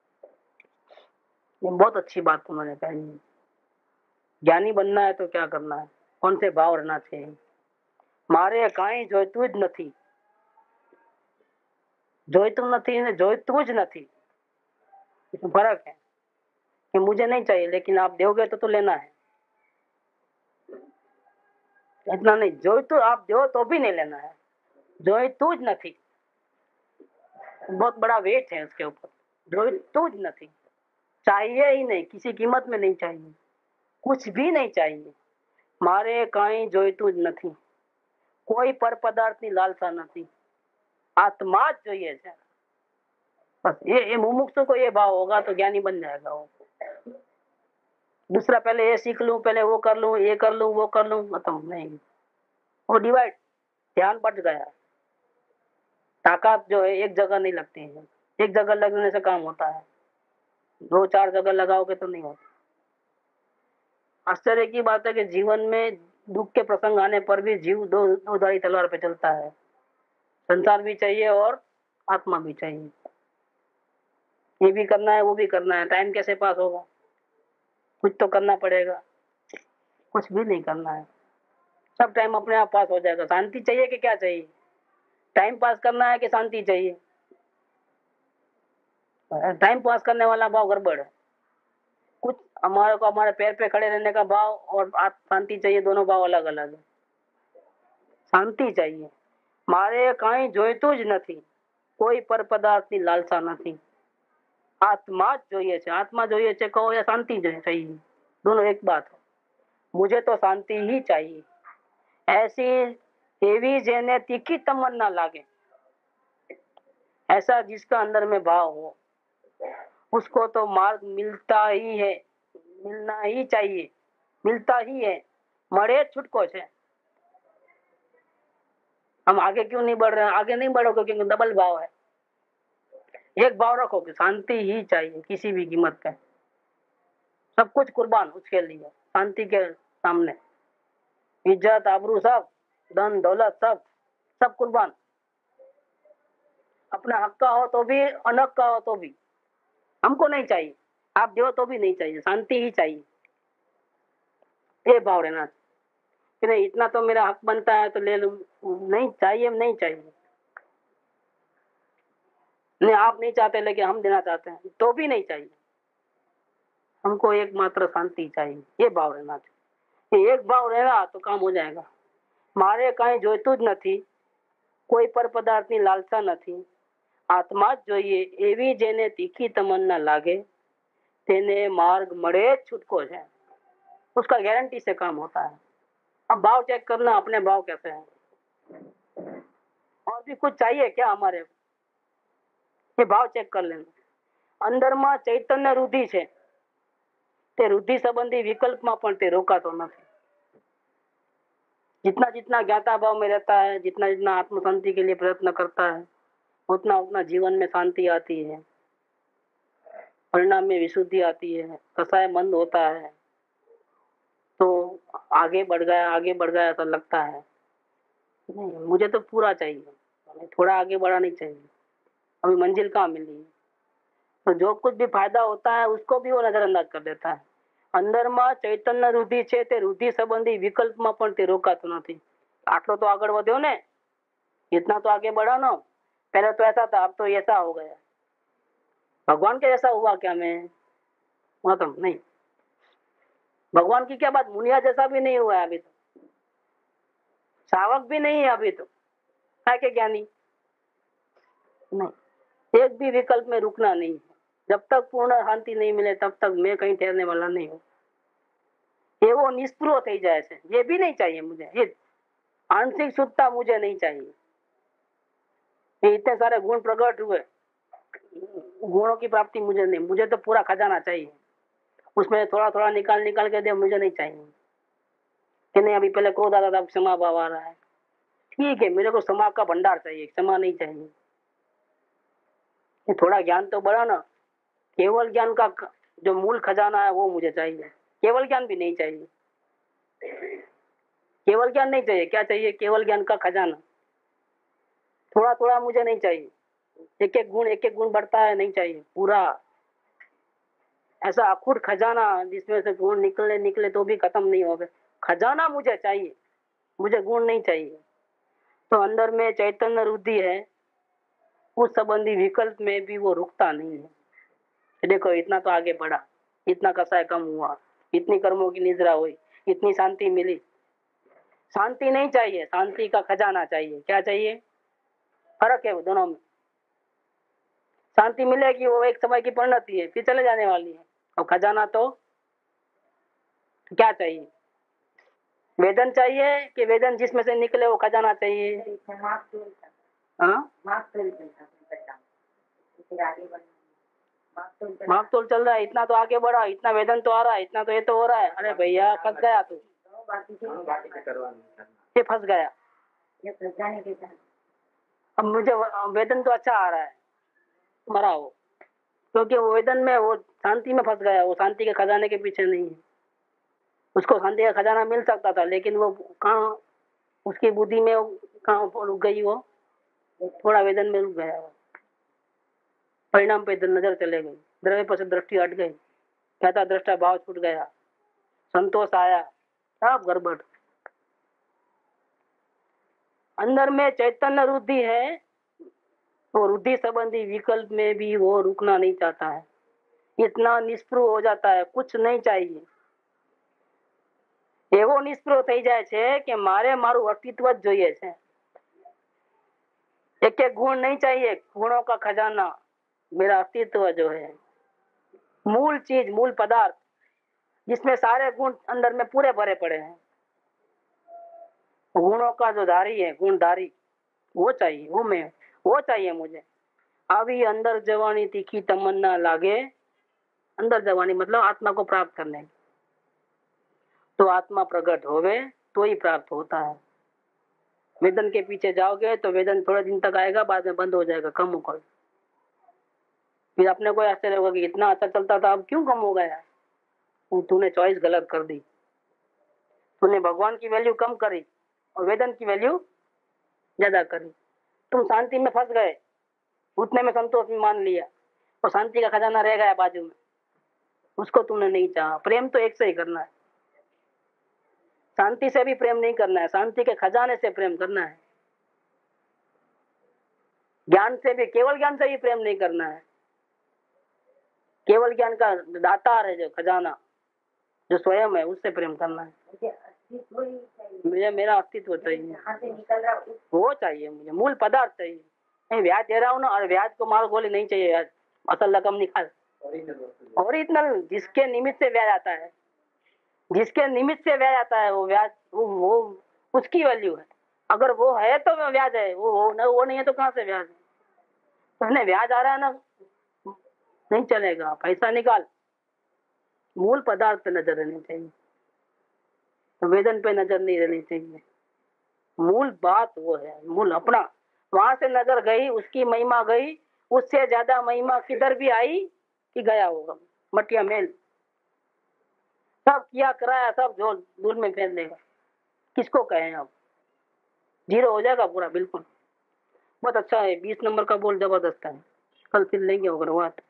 ये बहुत अच्छी बात उन्होंने कही। ज्ञानी बनना है तो क्या करना है, कौन से भाव रहना चाहिए? मारे काई जोईतुं ज નથી, जोईतुं નથી ने जोईतुं ज નથી, इसमें फर्क है कि मुझे नहीं चाहिए लेकिन आप दोगे तो तो लेना है, इतना नहीं। जोईतुं आप दो तो भी नहीं लेना है, जोईतुं ज નથી, बहुत बड़ा वेट है उसके ऊपर। जोईतुं ज નથી, चाहिए ही नहीं, किसी कीमत में नहीं चाहिए, कुछ भी नहीं चाहिए। मारे काई जोईतुं ज નથી, कोई पर पदार्थની लालसा નથી, आत्मा ज જોઈએ છે। बस ये ये मुमुक्षु को ये भाव होगा तो ज्ञानी बन जाएगा वो। दूसरा पहले ये सीख लूं, पहले वो कर लूं, ये कर लूं, वो कर लूं, मतलब नहीं, वो डिवाइड, ध्यान बढ़ गया। ताकत जो है एक जगह नहीं लगती है, एक जगह लगने से काम होता है, दो चार जगह लगाओगे तो नहीं होता। आश्चर्य की बात है कि जीवन में दुख के प्रसंग आने पर भी जीव दो दो धारी तलवार पे चलता है, संसार भी चाहिए और आत्मा भी चाहिए। ये भी करना है, वो भी करना है, टाइम कैसे पास होगा? कुछ तो करना पड़ेगा, कुछ भी नहीं करना है, सब टाइम अपने आप पास हो जाएगा। शांति चाहिए कि क्या चाहिए? टाइम पास करना है कि शांति चाहिए? टाइम पास करने वाला भाव गड़बड़ है। कुछ हमारे को हमारे पैर पे खड़े रहने का भाव और शांति चाहिए, दोनों भाव अलग अलग है। शांति चाहिए, मारे कहीं જોઈતું જ નથી, કોઈ પર પદાર્થની લાલસા નથી, आत्मा જોઈએ છે, आत्मा જોઈએ છે કહો या शांति चाहिए, दोनों एक बात है। मुझे तो शांति ही चाहिए, ऐसी एवी जेने तीखी तमन्ना लागे, ऐसा जिसका अंदर में भाव हो, उसको तो मार्ग मिलता ही है, मिलना ही चाहिए, मिलता ही है, मरे छुटको छे। हम आगे क्यों नहीं बढ़ रहे हैं? आगे नहीं बढ़ोगे क्योंकि डबल भाव है। एक भाव रखो कि शांति ही चाहिए किसी भी कीमत पे, सब कुछ कुर्बान उसके लिए, शांति के सामने इज्जत आबरू सब, धन दौलत सब, सब कुर्बान। अपना हक का हो तो भी, अनहक का हो तो भी हमको नहीं चाहिए, आप दो तो भी नहीं चाहिए, शांति ही चाहिए। ये भाव रहना कि नहीं, इतना तो मेरा हक बनता है तो ले लूं, नहीं चाहिए, नहीं चाहिए, नहीं आप नहीं चाहते लेकिन हम देना चाहते हैं तो भी नहीं चाहिए, हमको एकमात्र शांति चाहिए। ये भाव रहना चाहिए। एक भाव रहेगा तो काम हो जाएगा। मारे कहीं જોઈતું જ નથી, કોઈ પર પદાર્થની લાલસા નથી, આત્મા જ જોઈએ એવી જેને તીખી તમન્ના લાગે, તેને માર્ગ મળે જ છૂટકો છે, उसका गारंटी से काम होता है। अब भाव चेक करना अपने भाव कैसे हैं, और भी कुछ चाहिए क्या हमारे, ये भाव चेक कर लेना। अंदરમાં ચૈતન્ય रुद्धि છે, તે रुद्धि संबंधी विकल्पમાં પણ તે રોકાતો નથી। जितना जितना ज्ञाता भाव में रहता है, जितना जितना आत्म शांति के लिए प्रयत्न करता है, उतना उतना जीवन में शांति आती है, परिणाम में विशुद्धि आती है, कसाय मंद होता है, तो आगे बढ़ गया आगे बढ़ गया ऐसा लगता है। नहीं, मुझे तो पूरा चाहिए, थोड़ा आगे बढ़ा नहीं चाहिए, अभी मंजिल कहाँ मिली है। तो जो कुछ भी फायदा होता है उसको भी वो नजरअंदाज कर देता है। અંદરમાં ચૈતન્ય रुद्धि છે, તે रुद्धि संबंधी विकल्पમાં પણ તે રોકાતું નથી। આટલો तो આગળ વધ્યો ને, इतना तो आगे बढ़ा ना, पहले तो ऐसा था अब तो ऐसा हो गया। भगवान के जैसा हुआ क्या मैं? मतलब नहीं, भगवान की क्या बात, मुनिया जैसा भी नहीं हुआ है अभी तो, श्रावक भी नहीं है अभी तो, है के ज्ञानी नहीं। एक भी विकल्प में रुकना नहीं है, जब तक पूर्ण शांति नहीं मिले तब तक मैं कहीं ठहरने वाला नहीं हूँ। ये वो निष्प्रिय થઈ જાય છે, ये भी नहीं चाहिए मुझे, ये आंशिक शुद्धता मुझे नहीं चाहिए। ये इतने सारे गुण प्रकट हुए, गुणों की प्राप्ति मुझे नहीं, मुझे तो पूरा खजाना चाहिए, उसमें थोड़ा थोड़ा निकाल निकाल के दे, मुझे नहीं चाहिए कि नहीं अभी पहले क्रोध आता था अब क्षमा भाव आ रहा है, ठीक है मेरे को क्षमा का भंडार चाहिए, क्षमा नहीं चाहिए। ये थोड़ा ज्ञान तो बढ़ा ना, केवल ज्ञान का जो मूल खजाना है वो मुझे चाहिए, केवल ज्ञान भी नहीं चाहिए, केवल ज्ञान नहीं चाहिए, क्या चाहिए? केवल ज्ञान का खजाना। थोड़ा थोड़ा मुझे नहीं चाहिए, एक एक गुण एक एक गुण बढ़ता है, नहीं चाहिए पूरा ऐसा अखुट खजाना जिसमें से गुण निकले निकले तो भी खत्म नहीं होगा, खजाना मुझे चाहिए, मुझे गुण नहीं चाहिए। तो अंदर में चैतन्य रुद्धि है, उस संबंधी विकल्प में भी वो रुकता नहीं है। देखो इतना तो आगे बढ़ा, इतना कसाय कम हुआ, इतनी कर्मों की निद्रा हुई, इतनी शांति मिली। शांति नहीं चाहिए, शांति का खजाना चाहिए। क्या चाहिए? फर्क है वो दोनों में। शांति मिलेगी वो एक समय की परिणति है, फिर चले जाने वाली है, और खजाना तो क्या चाहिए? वेदन चाहिए कि वेदन जिसमें से निकले वो खजाना चाहिए? हाँ, माप तोल चल रहा है, इतना तो आगे बढ़ा, इतना वेदन तो आ रहा है, इतना तो ये तो हो रहा है। अरे भैया फंस गया तू, ये फंस गया। अब मुझे वेदन तो अच्छा आ रहा है, मरा हो, क्योंकि वो वेदन में वो शांति में फंस गया, वो शांति के खजाने के पीछे नहीं है। उसको शांति का खजाना मिल सकता था, लेकिन वो कहाँ, उसकी बुद्धि में कहाँ रुक गई, वो थोड़ा वेदन में रुक गया। परिणाम पे नजर चले गई, द्रव्य पर से दृष्टि हट गई, कहता दृष्टा भाव छूट गया, संतोष आया, सब गड़बड़। अंदर में चैतन्य रुद्धि है, तो रुद्धि संबंधी विकल्प में भी वो रुकना नहीं चाहता है, इतना निष्प्रह हो जाता है, कुछ नहीं चाहिए। एवो निष्प्रह થઈ જાય છે કે મારે મારું અસ્તિત્વ જ જોઈએ છે, एक एक गुण नहीं चाहिए, गुणों का खजाना मेरा अस्तित्व जो है, मूल चीज, मूल पदार्थ जिसमें सारे गुण अंदर में पूरे भरे पड़े हैं, गुणों का जो धारी है, गुणधारी, वो चाहिए, वो मैं, वो चाहिए मुझे। अभी अंदर जवानी तीखी तमन्ना लागे, अंदर जवानी मतलब आत्मा को प्राप्त करने, तो आत्मा प्रकट होवे तो ही प्राप्त होता है। वेदन के पीछे जाओगे तो वेदन थोड़े दिन तक आएगा, बाद में बंद हो जाएगा, कम होगा। फिर अपने को आश्चर्य होगा कि इतना अच्छा चलता था, अब क्यों कम हो गया। तूने चॉइस गलत कर दी, तूने भगवान की वैल्यू कम करी और वेदन की वैल्यू ज्यादा करी। तुम शांति में फंस गए, उतने में संतोष में मान लिया, और शांति का खजाना रह गया बाजू में, उसको तुमने नहीं चाहा। प्रेम तो एक से ही करना है, शांति से भी प्रेम नहीं करना है, शांति के खजाने से प्रेम करना है। ज्ञान से भी, केवल ज्ञान से भी प्रेम नहीं करना है। केवल ज्ञान का दातार है जो खजाना, जो स्वयं है, उससे प्रेम करना है। मुझे मेरा अस्तित्व चाहिए, वो चाहिए मुझे, मूल पदार्थ चाहिए। नहीं ब्याज दे रहा हूँ ना, और ब्याज को माल गोली नहीं चाहिए, ब्याज असल रकम निकाल, ओरिजिनल, जिसके निमित्त से ब्याज आता है, जिसके निमित्त से ब्याज आता है वो ब्याज, वो, वो उसकी वैल्यू है। अगर वो है तो ब्याज है, वो वो, न, वो नहीं है तो कहाँ से ब्याज है। तो ब्याज आ रहा है ना, नहीं चलेगा, पैसा निकाल। मूल पदार्थ पे नजर रहनी चाहिए, तो वेदन पे नजर नहीं रहनी चाहिए। मूल बात वो है, मूल अपना, वहां से नजर गई, उसकी महिमा गई, उससे ज्यादा महिमा किधर भी आई कि गया होगा, मटिया मेल, सब किया कराया सब जो दूर में फेंक देगा। किसको कहें अब, जीरो हो जाएगा पूरा बिल्कुल। बहुत अच्छा है, बीस नंबर का बोल जबरदस्त है, कल फिर लेंगे अगर हुआ तो।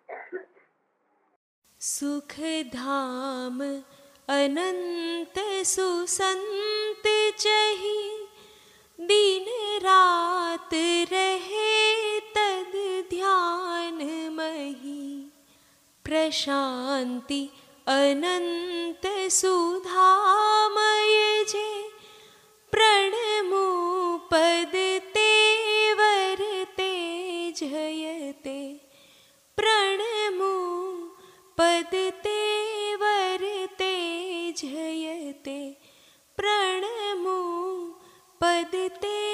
सुख धाम अनंत सुसंत चही, दिन रात रहे तद ध्यान मही, प्रशांति अनंत सुधामय जे, प्रणमो पद तेवर तेजयते, प्रणमो पद तेवर तेजयते, प्रणमो पद ते